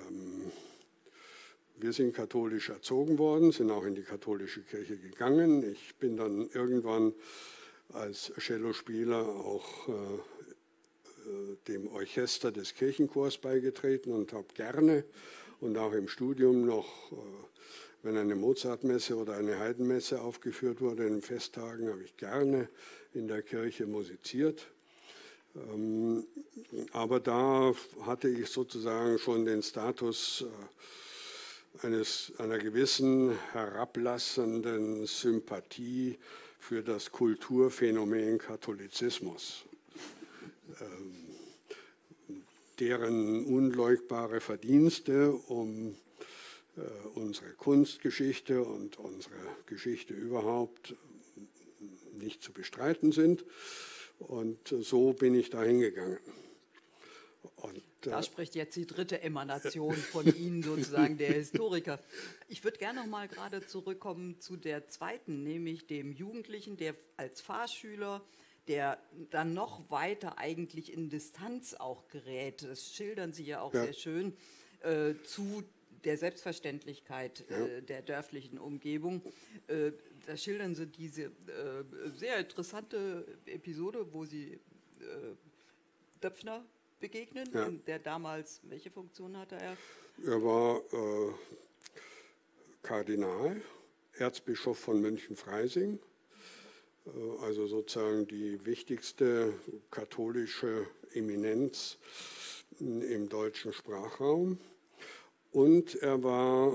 wir sind katholisch erzogen worden, sind auch in die katholische Kirche gegangen. Ich bin dann irgendwann als Cellospieler auch dem Orchester des Kirchenchors beigetreten und habe gerne und auch im Studium noch, wenn eine Mozartmesse oder eine Haydnmesse aufgeführt wurde in den Festtagen, habe ich gerne in der Kirche musiziert. Aber da hatte ich sozusagen schon den Status einer gewissen herablassenden Sympathie für das Kulturphänomen Katholizismus, deren unleugbare Verdienste um unsere Kunstgeschichte und unsere Geschichte überhaupt nicht zu bestreiten sind. Und so bin ich da hingegangen. Da spricht jetzt die dritte Emanation von Ihnen sozusagen, der Historiker. Ich würde gerne noch mal gerade zurückkommen zu der zweiten, nämlich dem Jugendlichen, der als Fahrschüler, der dann noch weiter eigentlich in Distanz auch gerät. Das schildern Sie ja auch sehr schön, zu der Selbstverständlichkeit der dörflichen Umgebung. Da schildern Sie diese sehr interessante Episode, wo Sie Döpfner begegnen, der damals, welche Funktion hatte er? Er war Kardinal, Erzbischof von München-Freising, also sozusagen die wichtigste katholische Eminenz im deutschen Sprachraum. Und er war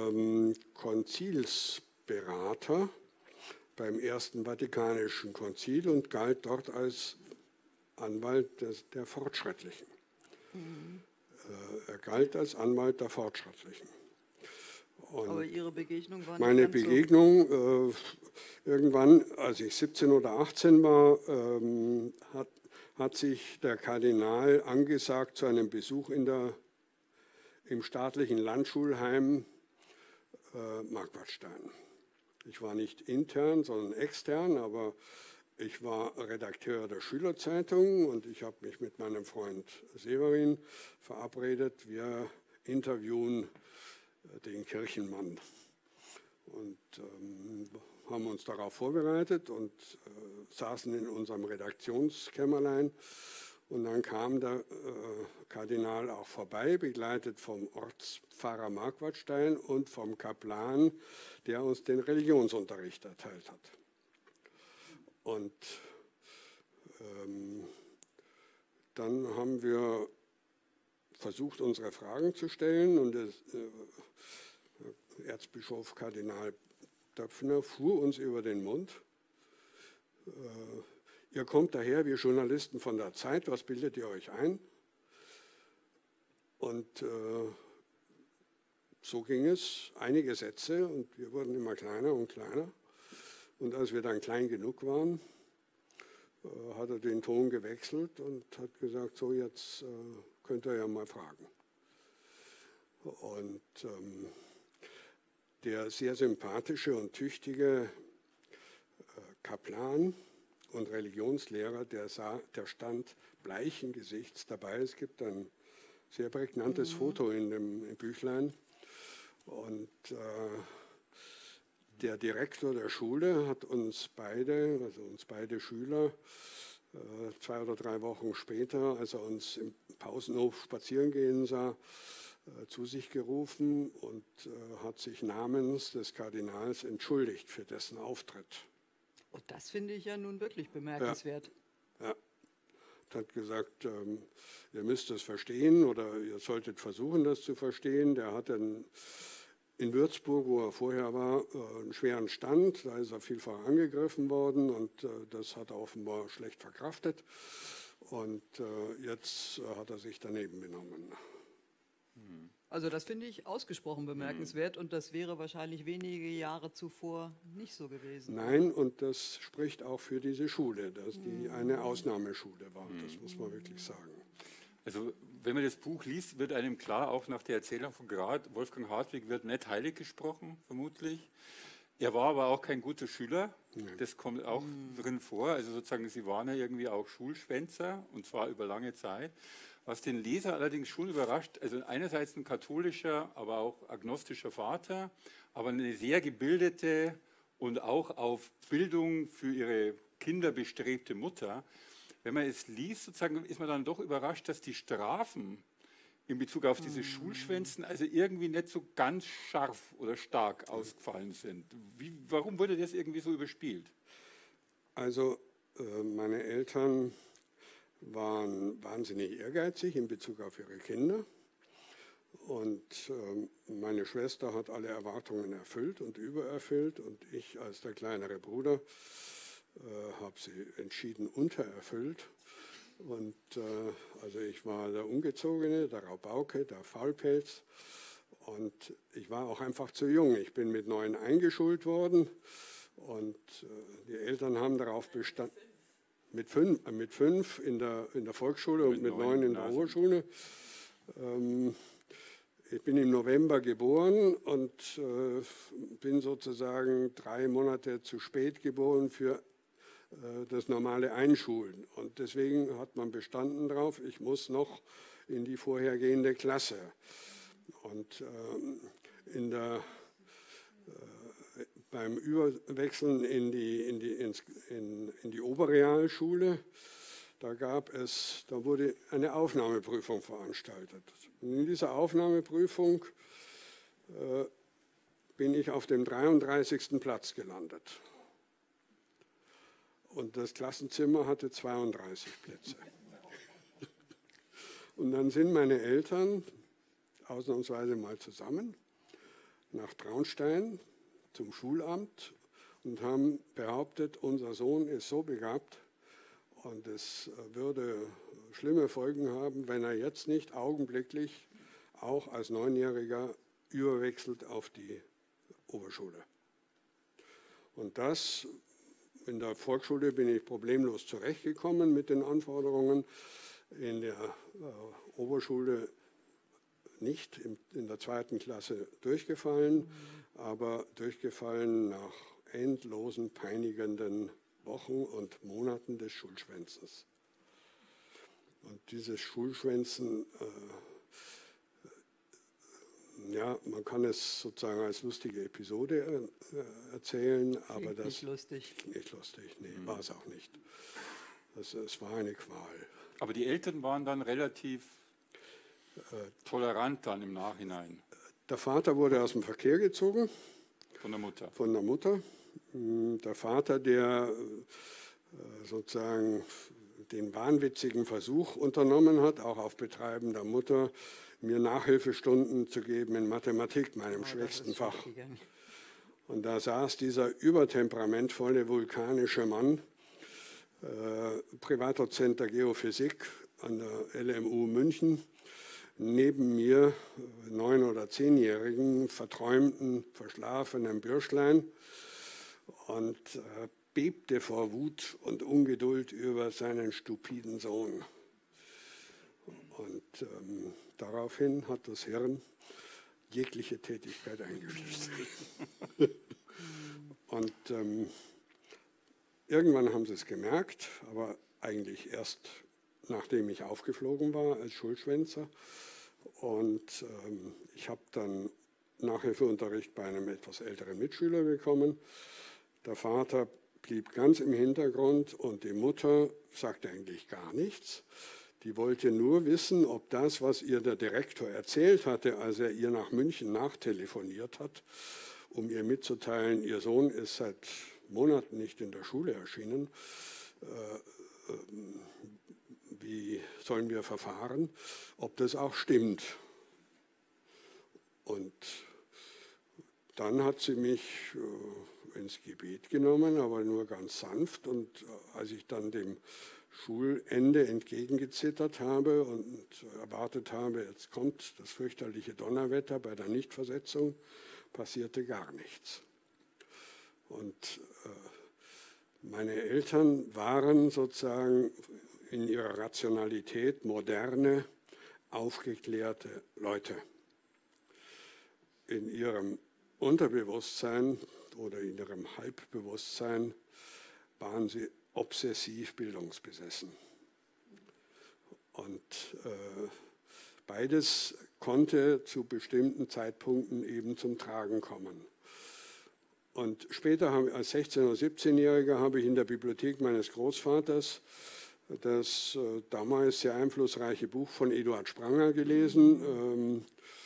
Konzilsberater beim Ersten Vatikanischen Konzil und galt dort als Anwalt der Fortschrittlichen. Er galt als Anwalt der Fortschrittlichen. Und aber Ihre Begegnung war nicht meine ganz Begegnung, irgendwann, als ich 17 oder 18 war, hat sich der Kardinal angesagt zu einem Besuch im staatlichen Landschulheim Marquardstein. Ich war nicht intern, sondern extern, aber ich war Redakteur der Schülerzeitung und ich habe mich mit meinem Freund Severin verabredet. Wir interviewen den Kirchenmann und haben uns darauf vorbereitet und saßen in unserem Redaktionskämmerlein. Und dann kam der Kardinal auch vorbei, begleitet vom Ortspfarrer Marquardstein und vom Kaplan, der uns den Religionsunterricht erteilt hat. Und dann haben wir versucht, unsere Fragen zu stellen. Und Erzbischof Kardinal Döpfner fuhr uns über den Mund. Ihr kommt daher, wir Journalisten von der Zeit, was bildet ihr euch ein? Und so ging es, einige Sätze, und wir wurden immer kleiner und kleiner. Und als wir dann klein genug waren, hat er den Ton gewechselt und hat gesagt, so jetzt könnt ihr ja mal fragen. Und der sehr sympathische und tüchtige Kaplan und Religionslehrer, der stand bleichen Gesichts dabei. Es gibt ein sehr prägnantes Foto im Büchlein. Und der Direktor der Schule hat uns beide Schüler, 2 oder 3 Wochen später, als er uns im Pausenhof spazieren gehen sah, zu sich gerufen und hat sich namens des Kardinals entschuldigt für dessen Auftritt. Und das finde ich ja nun wirklich bemerkenswert. Ja. Hat gesagt, ihr müsst es verstehen oder ihr solltet versuchen, das zu verstehen. Der hat in Würzburg, wo er vorher war, einen schweren Stand. Da ist er vielfach angegriffen worden und das hat er offenbar schlecht verkraftet. Und jetzt hat er sich daneben benommen. Also das finde ich ausgesprochen bemerkenswert und das wäre wahrscheinlich wenige Jahre zuvor nicht so gewesen. Nein, und das spricht auch für diese Schule, dass die eine Ausnahmeschule war. Das muss man wirklich sagen. Also wenn man das Buch liest, wird einem klar, auch nach der Erzählung von gerade, Wolfgang Hartwig wird nicht heilig gesprochen, vermutlich. Er war aber auch kein guter Schüler, das kommt auch drin vor. Also sozusagen, Sie waren ja irgendwie auch Schulschwänzer und zwar über lange Zeit. Was den Leser allerdings schon überrascht, also einerseits ein katholischer, aber auch agnostischer Vater, aber eine sehr gebildete und auch auf Bildung für ihre Kinder bestrebte Mutter. Wenn man es liest, sozusagen, ist man dann doch überrascht, dass die Strafen in Bezug auf diese Schulschwänzen also irgendwie nicht so ganz scharf oder stark ausgefallen sind. Warum wurde das irgendwie so überspielt? Also meine Eltern waren wahnsinnig ehrgeizig in Bezug auf ihre Kinder. Und meine Schwester hat alle Erwartungen erfüllt und übererfüllt. Und ich als der kleinere Bruder habe sie entschieden untererfüllt. Und also ich war der Ungezogene, der Rabauke, der Faulpelz. Und ich war auch einfach zu jung. Ich bin mit 9 eingeschult worden. Und die Eltern haben darauf bestanden. Mit 5 in der Volksschule und mit 9 in der Oberschule. Ich bin im November geboren und bin sozusagen 3 Monate zu spät geboren für das normale Einschulen. Und deswegen hat man bestanden darauf, ich muss noch in die vorhergehende Klasse. Und beim Überwechseln in die Oberrealschule, da wurde eine Aufnahmeprüfung veranstaltet. Und in dieser Aufnahmeprüfung bin ich auf dem 33. Platz gelandet. Und das Klassenzimmer hatte 32 Plätze. Und dann sind meine Eltern ausnahmsweise mal zusammen nach Traunstein zum Schulamt und haben behauptet, unser Sohn ist so begabt Und es würde schlimme Folgen haben, wenn er jetzt nicht augenblicklich auch als 9-Jähriger überwechselt auf die Oberschule. Und das, in der Volksschule bin ich problemlos zurechtgekommen mit den Anforderungen, in der Oberschule nicht, in der 2. Klasse durchgefallen, aber durchgefallen nach endlosen, peinigenden Wochen und Monaten des Schulschwänzens. Und dieses Schulschwänzen, ja, man kann es sozusagen als lustige Episode erzählen, aber das nicht lustig. Nicht lustig, nee, war es auch nicht. Es war eine Qual. Aber die Eltern waren dann relativ tolerant dann im Nachhinein. Der Vater wurde aus dem Verkehr gezogen. Von der Mutter. Von der Mutter. Der Vater, der sozusagen den wahnwitzigen Versuch unternommen hat, auch auf Betreiben der Mutter, mir Nachhilfestunden zu geben in Mathematik, meinem schwächsten Fach. Und da saß dieser übertemperamentvolle vulkanische Mann, Privatdozent der Geophysik an der LMU München, neben mir 9- oder 10-jährigen, verträumten, verschlafenen Bürschlein und bebte vor Wut und Ungeduld über seinen stupiden Sohn. Und daraufhin hat das Hirn jegliche Tätigkeit eingestellt. Und irgendwann haben sie es gemerkt, aber eigentlich erst nachdem ich aufgeflogen war als Schulschwänzer. Und ich habe dann Nachhilfeunterricht bei einem etwas älteren Mitschüler bekommen. Der Vater blieb ganz im Hintergrund und die Mutter sagte eigentlich gar nichts. Die wollte nur wissen, ob das, was ihr der Direktor erzählt hatte, als er ihr nach München nachtelefoniert hat, um ihr mitzuteilen, ihr Sohn ist seit Monaten nicht in der Schule erschienen, wie sollen wir verfahren, ob das auch stimmt. Und dann hat sie mich ins Gebet genommen, aber nur ganz sanft. Und als ich dann dem Schulende entgegengezittert habe und erwartet habe, jetzt kommt das fürchterliche Donnerwetter bei der Nichtversetzung, passierte gar nichts. Und meine Eltern waren sozusagen in ihrer Rationalität moderne, aufgeklärte Leute. In ihrem Unterbewusstsein oder in ihrem Halbbewusstsein waren sie obsessiv bildungsbesessen. Und beides konnte zu bestimmten Zeitpunkten eben zum Tragen kommen. Und später, als 16- oder 17-Jähriger, habe ich in der Bibliothek meines Großvaters das damals sehr einflussreiche Buch von Eduard Spranger gelesen.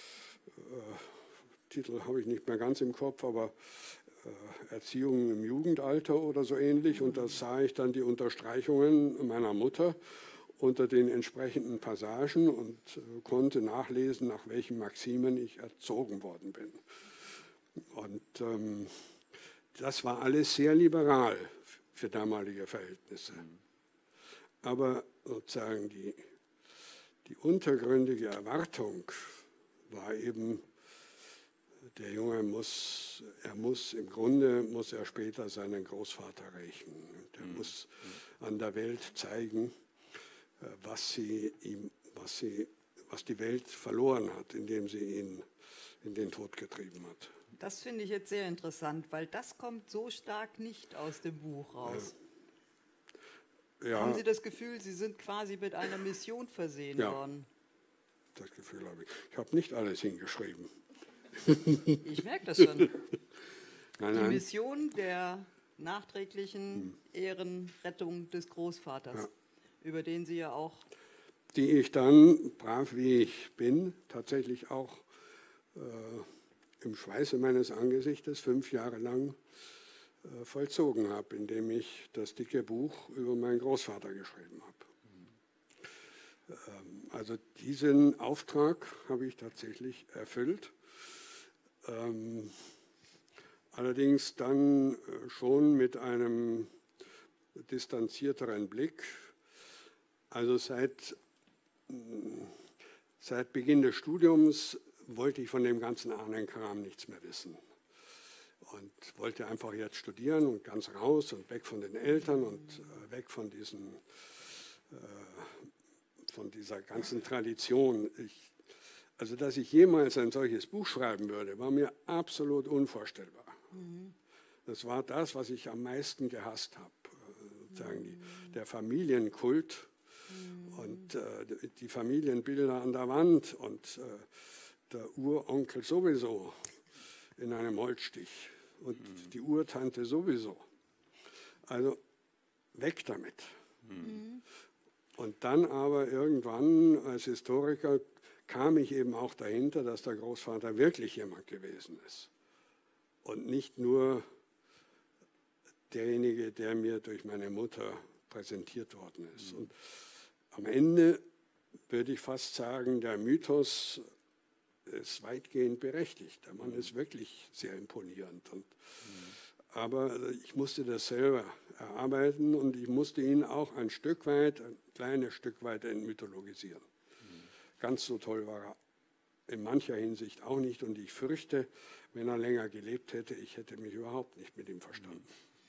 Titel habe ich nicht mehr ganz im Kopf, aber Erziehung im Jugendalter oder so ähnlich. Und da sah ich dann die Unterstreichungen meiner Mutter unter den entsprechenden Passagen und konnte nachlesen, nach welchen Maximen ich erzogen worden bin. Und das war alles sehr liberal für damalige Verhältnisse. Aber sozusagen die untergründige Erwartung war eben, der Junge im Grunde muss er später seinen Großvater rächen. Der muss an der Welt zeigen, was die Welt verloren hat, indem sie ihn in den Tod getrieben hat. Das finde ich jetzt sehr interessant, weil das kommt so stark nicht aus dem Buch raus. Ja, haben Sie das Gefühl, Sie sind quasi mit einer Mission versehen worden? Das Gefühl habe ich. Ich habe nicht alles hingeschrieben. Ich merke das schon. Nein. Die Mission der nachträglichen Ehrenrettung des Großvaters, über den Sie ja auch... Die ich dann, brav wie ich bin, tatsächlich auch im Schweiße meines Angesichtes 5 Jahre lang vollzogen habe, indem ich das dicke Buch über meinen Großvater geschrieben habe. Also diesen Auftrag habe ich tatsächlich erfüllt. Allerdings dann schon mit einem distanzierteren Blick. Also seit Beginn des Studiums wollte ich von dem ganzen Ahnenkram nichts mehr wissen. Und wollte einfach jetzt studieren und ganz raus und weg von den Eltern und weg von dieser ganzen Tradition. Also, dass ich jemals ein solches Buch schreiben würde, war mir absolut unvorstellbar. Das war das, was ich am meisten gehasst habe. Sozusagen der Familienkult und die Familienbilder an der Wand und der Uronkel sowieso in einem Holzstich und die Urtante sowieso. Also weg damit. Und dann aber irgendwann als Historiker kam ich eben auch dahinter, dass der Großvater wirklich jemand gewesen ist. Und nicht nur derjenige, der mir durch meine Mutter präsentiert worden ist. Und am Ende würde ich fast sagen, der Mythos ist weitgehend berechtigt. Der Mann ist wirklich sehr imponierend. Aber ich musste das selber erarbeiten und ich musste ihn auch ein kleines Stück weit entmythologisieren. Ganz so toll war er in mancher Hinsicht auch nicht und ich fürchte, wenn er länger gelebt hätte, ich hätte mich überhaupt nicht mit ihm verstanden.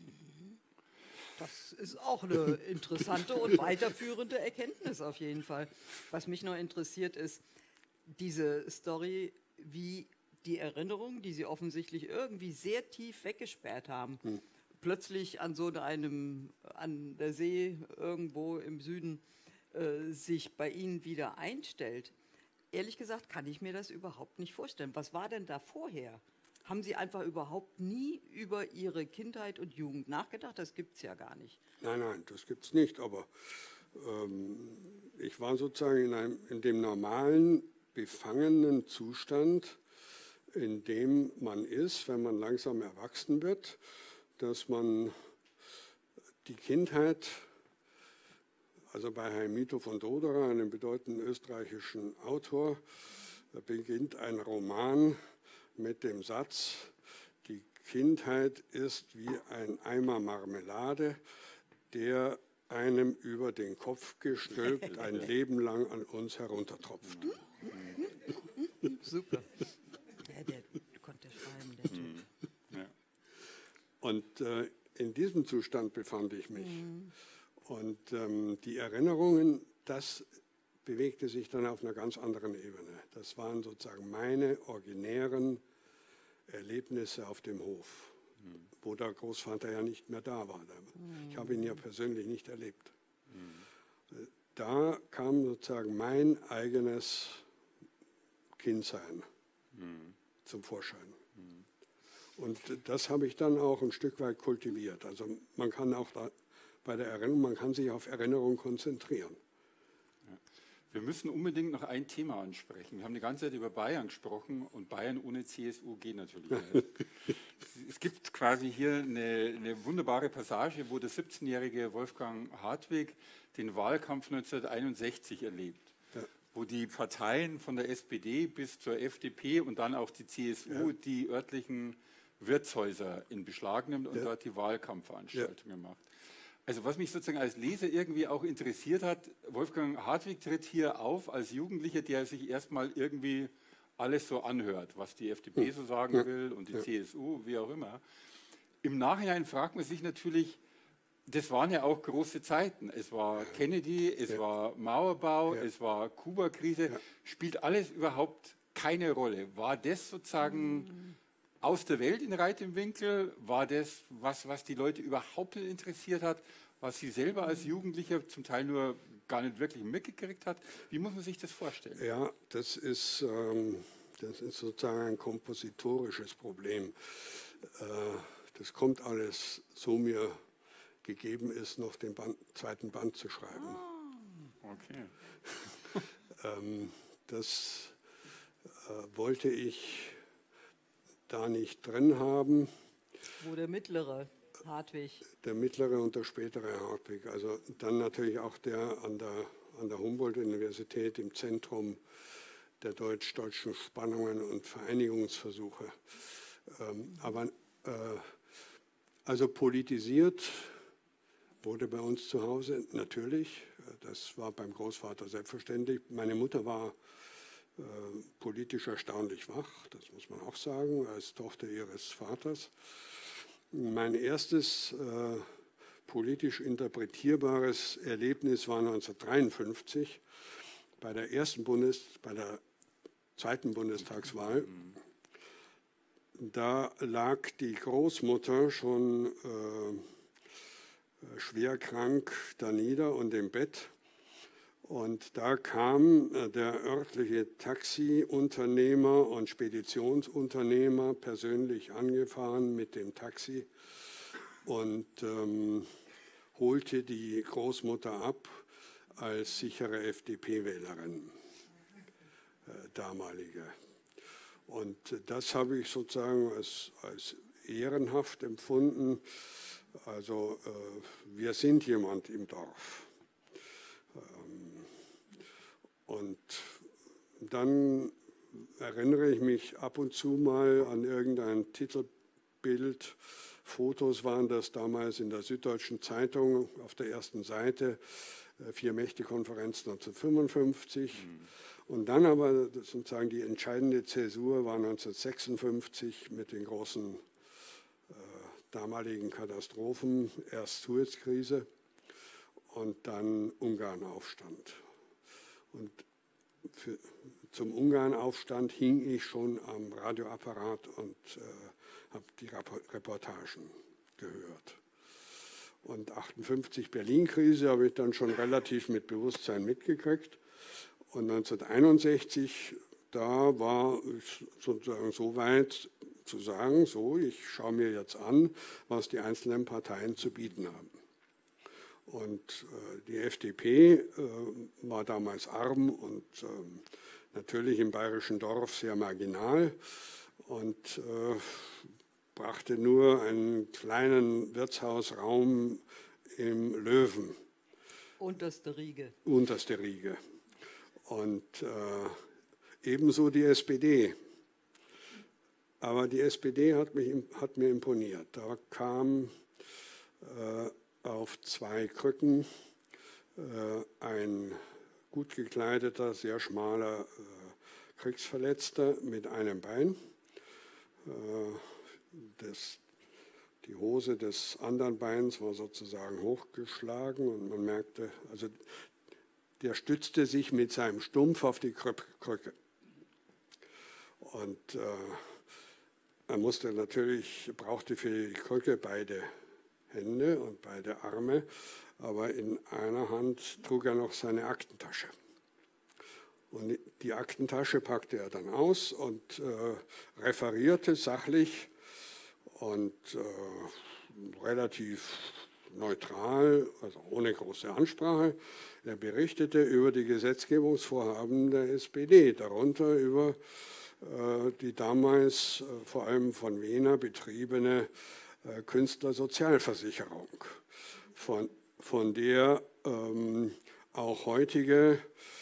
Das ist auch eine interessante und weiterführende Erkenntnis auf jeden Fall. Was mich noch interessiert ist, diese Story, wie die Erinnerung, die Sie offensichtlich irgendwie sehr tief weggesperrt haben, plötzlich an der See irgendwo im Süden sich bei Ihnen wieder einstellt. Ehrlich gesagt kann ich mir das überhaupt nicht vorstellen. Was war denn da vorher? Haben Sie einfach überhaupt nie über Ihre Kindheit und Jugend nachgedacht? Das gibt es ja gar nicht. Nein, das gibt es nicht. Aber ich war sozusagen in dem normalen, befangenen Zustand, in dem man ist, wenn man langsam erwachsen wird, dass man die Kindheit, also bei Heimito von Doderer, einem bedeutenden österreichischen Autor, da beginnt ein Roman mit dem Satz, die Kindheit ist wie ein Eimer Marmelade, der einem über den Kopf gestülpt ein Leben lang an uns heruntertropft. Super. Der konnte schreiben, der Typ. Ja. Und in diesem Zustand befand ich mich. Und die Erinnerungen, das bewegte sich dann auf einer ganz anderen Ebene. Das waren sozusagen meine originären Erlebnisse auf dem Hof, wo der Großvater ja nicht mehr da war. Ich habe ihn ja persönlich nicht erlebt. Da kam sozusagen mein eigenes Kindsein zum Vorschein. Und das habe ich dann auch ein Stück weit kultiviert. Also man kann auch bei der Erinnerung, man kann sich auf Erinnerung konzentrieren. Wir müssen unbedingt noch ein Thema ansprechen. Wir haben die ganze Zeit über Bayern gesprochen und Bayern ohne CSU geht natürlich nicht. Es gibt quasi hier eine wunderbare Passage, wo der 17-jährige Wolfgang Hartwig den Wahlkampf 1961 erlebt, wo die Parteien von der SPD bis zur FDP und dann auch die CSU die örtlichen Wirtshäuser in Beschlag nimmt und dort die Wahlkampfveranstaltungen macht. Also was mich sozusagen als Leser irgendwie auch interessiert hat, Wolfgang Hartwig tritt hier auf als Jugendlicher, der sich erstmal irgendwie alles so anhört, was die FDP so sagen will und die CSU, wie auch immer. Im Nachhinein fragt man sich natürlich, das waren ja auch große Zeiten. Es war Kennedy, es war Mauerbau, es war Kuba-Krise. Spielt alles überhaupt keine Rolle? War das sozusagen aus der Welt in Reit im Winkel? War das was die Leute überhaupt nicht interessiert hat? Was Sie selber als Jugendlicher zum Teil nur gar nicht wirklich mitgekriegt hat? Wie muss man sich das vorstellen? Ja, das ist sozusagen ein kompositorisches Problem. Das kommt alles, so mir gegeben ist, noch den zweiten Band zu schreiben. Okay. Das wollte ich da nicht drin haben. Wo der mittlere Hartwig. Der mittlere und der spätere Hartwig. Also dann natürlich auch der an der Humboldt-Universität im Zentrum der deutsch-deutschen Spannungen und Vereinigungsversuche. Aber also politisiert wurde bei uns zu Hause, natürlich. Das war beim Großvater selbstverständlich. Meine Mutter war politisch erstaunlich wach, das muss man auch sagen, als Tochter ihres Vaters. Mein erstes politisch interpretierbares Erlebnis war 1953 bei der zweiten Bundestagswahl. Da lag die Großmutter schon schwer krank da nieder und im Bett. Und da kam der örtliche Taxiunternehmer und Speditionsunternehmer persönlich angefahren mit dem Taxi und holte die Großmutter ab als sichere FDP-Wählerin, damalige. Und das habe ich sozusagen als ehrenhaft empfunden. Also wir sind jemand im Dorf. Und dann erinnere ich mich ab und zu mal an irgendein Titelbild. Fotos waren das damals in der Süddeutschen Zeitung auf der ersten Seite, Vier-Mächte-Konferenz 1955. Und dann aber sozusagen die entscheidende Zäsur war 1956 mit den großen damaligen Katastrophen, erst Suezkrise und dann Ungarnaufstand. Und zum Ungarnaufstand hing ich schon am Radioapparat und habe die Reportagen gehört. Und 58 Berlin-Krise habe ich dann schon relativ mit Bewusstsein mitgekriegt. Und 1961, da war ich sozusagen so weit zu sagen, so, ich schaue mir jetzt an, was die einzelnen Parteien zu bieten haben. Und die FDP war damals arm und natürlich im bayerischen Dorf sehr marginal und brachte nur einen kleinen Wirtshausraum im Löwen. Unterste Riege. Unterste Riege. Und ebenso die SPD. Aber die SPD hat mir imponiert. Da kam auf zwei Krücken ein gut gekleideter, sehr schmaler Kriegsverletzter mit einem Bein. Die Hose des anderen Beins war sozusagen hochgeschlagen und man merkte, also der stützte sich mit seinem Stumpf auf die Krücke. Und er brauchte für die Krücke beide Hände und beide Arme, aber in einer Hand trug er noch seine Aktentasche. Und die Aktentasche packte er dann aus und referierte sachlich und relativ neutral, also ohne große Ansprache. Er berichtete über die Gesetzgebungsvorhaben der SPD, darunter über die damals vor allem von Wehner betriebene Künstlersozialversicherung, von der auch heutige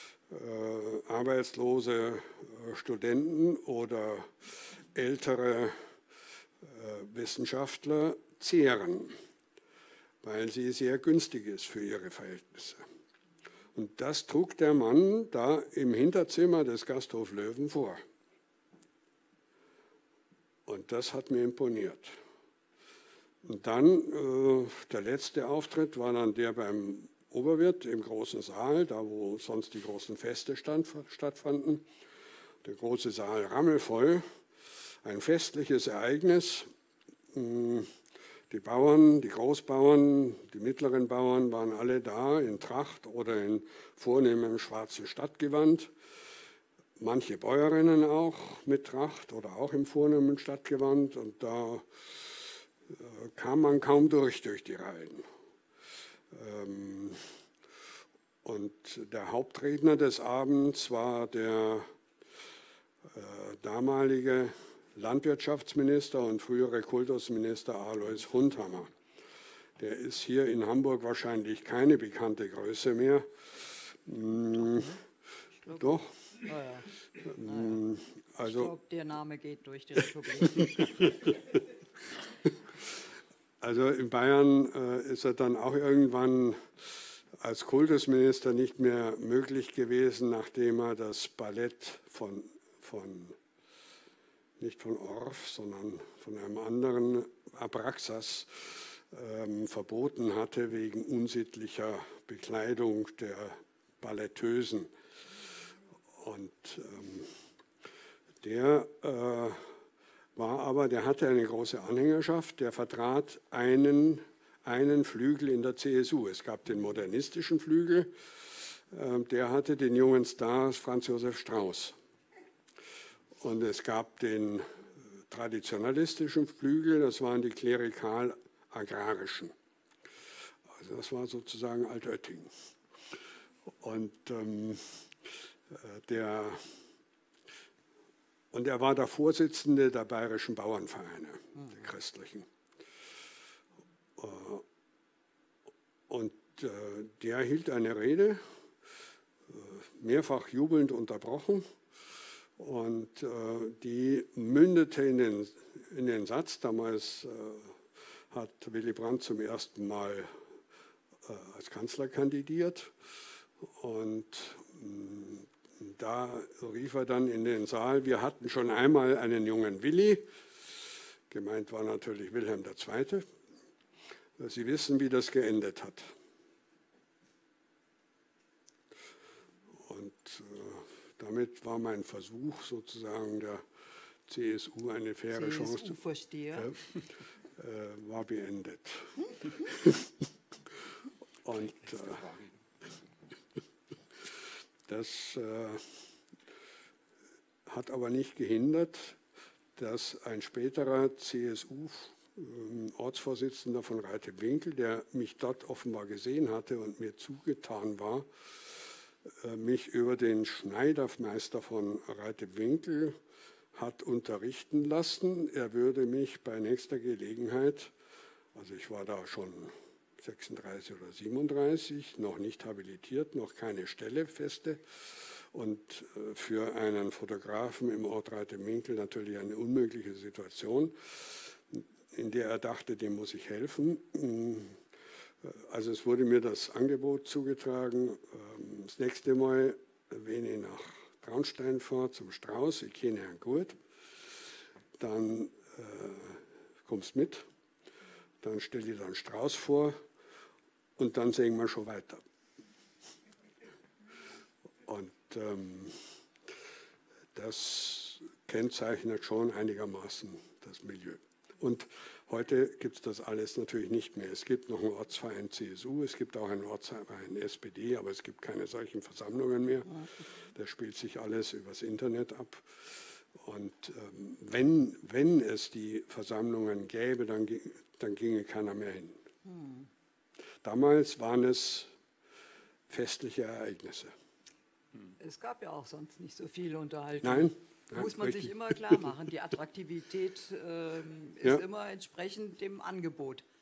arbeitslose Studenten oder ältere Wissenschaftler zehren, weil sie sehr günstig ist für ihre Verhältnisse. Und das trug der Mann da im Hinterzimmer des Gasthof Löwen vor. Und das hat mir imponiert. Und dann, der letzte Auftritt war dann der beim Oberwirt im großen Saal, da wo sonst die großen Feste stattfanden. Der große Saal rammelvoll, ein festliches Ereignis. Die Bauern, die Großbauern, die mittleren Bauern waren alle da in Tracht oder in vornehmem schwarzen Stadtgewand. Manche Bäuerinnen auch mit Tracht oder auch im vornehmen Stadtgewand. Und da kam man kaum durch die Reihen. Und der Hauptredner des Abends war der damalige Landwirtschaftsminister und frühere Kultusminister Alois Hundhammer. Der ist hier in Hamburg wahrscheinlich keine bekannte Größe mehr. Doch. Also, ich glaube, der Name geht durch die Republik. Also in Bayern ist er dann auch irgendwann als Kultusminister nicht mehr möglich gewesen, nachdem er das Ballett nicht von Orff, sondern von einem anderen, Abraxas, verboten hatte wegen unsittlicher Bekleidung der Balletteusen. Und der hatte eine große Anhängerschaft, der vertrat einen Flügel in der CSU. Es gab den modernistischen Flügel, der hatte den jungen Star Franz Josef Strauß. Und es gab den traditionalistischen Flügel, das waren die klerikal-agrarischen. Also das war sozusagen Altötting. Und er war der Vorsitzende der bayerischen Bauernvereine, der christlichen. Und der hielt eine Rede, mehrfach jubelnd unterbrochen. Und die mündete in den Satz, damals hat Willy Brandt zum ersten Mal als Kanzler kandidiert. Und da rief er dann in den Saal, wir hatten schon einmal einen jungen Willy, gemeint war natürlich Wilhelm II. Sie wissen, wie das geendet hat. Und damit war mein Versuch, sozusagen der CSU eine faire Chance, war beendet. Und das hat aber nicht gehindert, dass ein späterer CSU-Ortsvorsitzender von Reitewinkel, der mich dort offenbar gesehen hatte und mir zugetan war, mich über den Schneidermeister von Reitewinkel hat unterrichten lassen. Er würde mich bei nächster Gelegenheit, also ich war da schon 36 oder 37, noch nicht habilitiert, noch keine Stelle feste und für einen Fotografen im Ort Reitewinkel natürlich eine unmögliche Situation, in der er dachte, dem muss ich helfen. Also es wurde mir das Angebot zugetragen, das nächste Mal, wenn ich nach Traunstein fahre zum Strauß, ich kenne Herrn Gurt, dann kommst mit, dann stelle ich dann Strauß vor und dann sehen wir schon weiter. Und das kennzeichnet schon einigermaßen das Milieu. Und heute gibt es das alles natürlich nicht mehr. Es gibt noch einen Ortsverein CSU, es gibt auch einen Ortsverein SPD, aber es gibt keine solchen Versammlungen mehr. Das spielt sich alles übers Internet ab. Und wenn es die Versammlungen gäbe, dann ginge keiner mehr hin. Damals waren es festliche Ereignisse. Es gab ja auch sonst nicht so viele Unterhaltung. Nein. Muss man sich immer klar machen. Die Attraktivität ist immer entsprechend dem Angebot.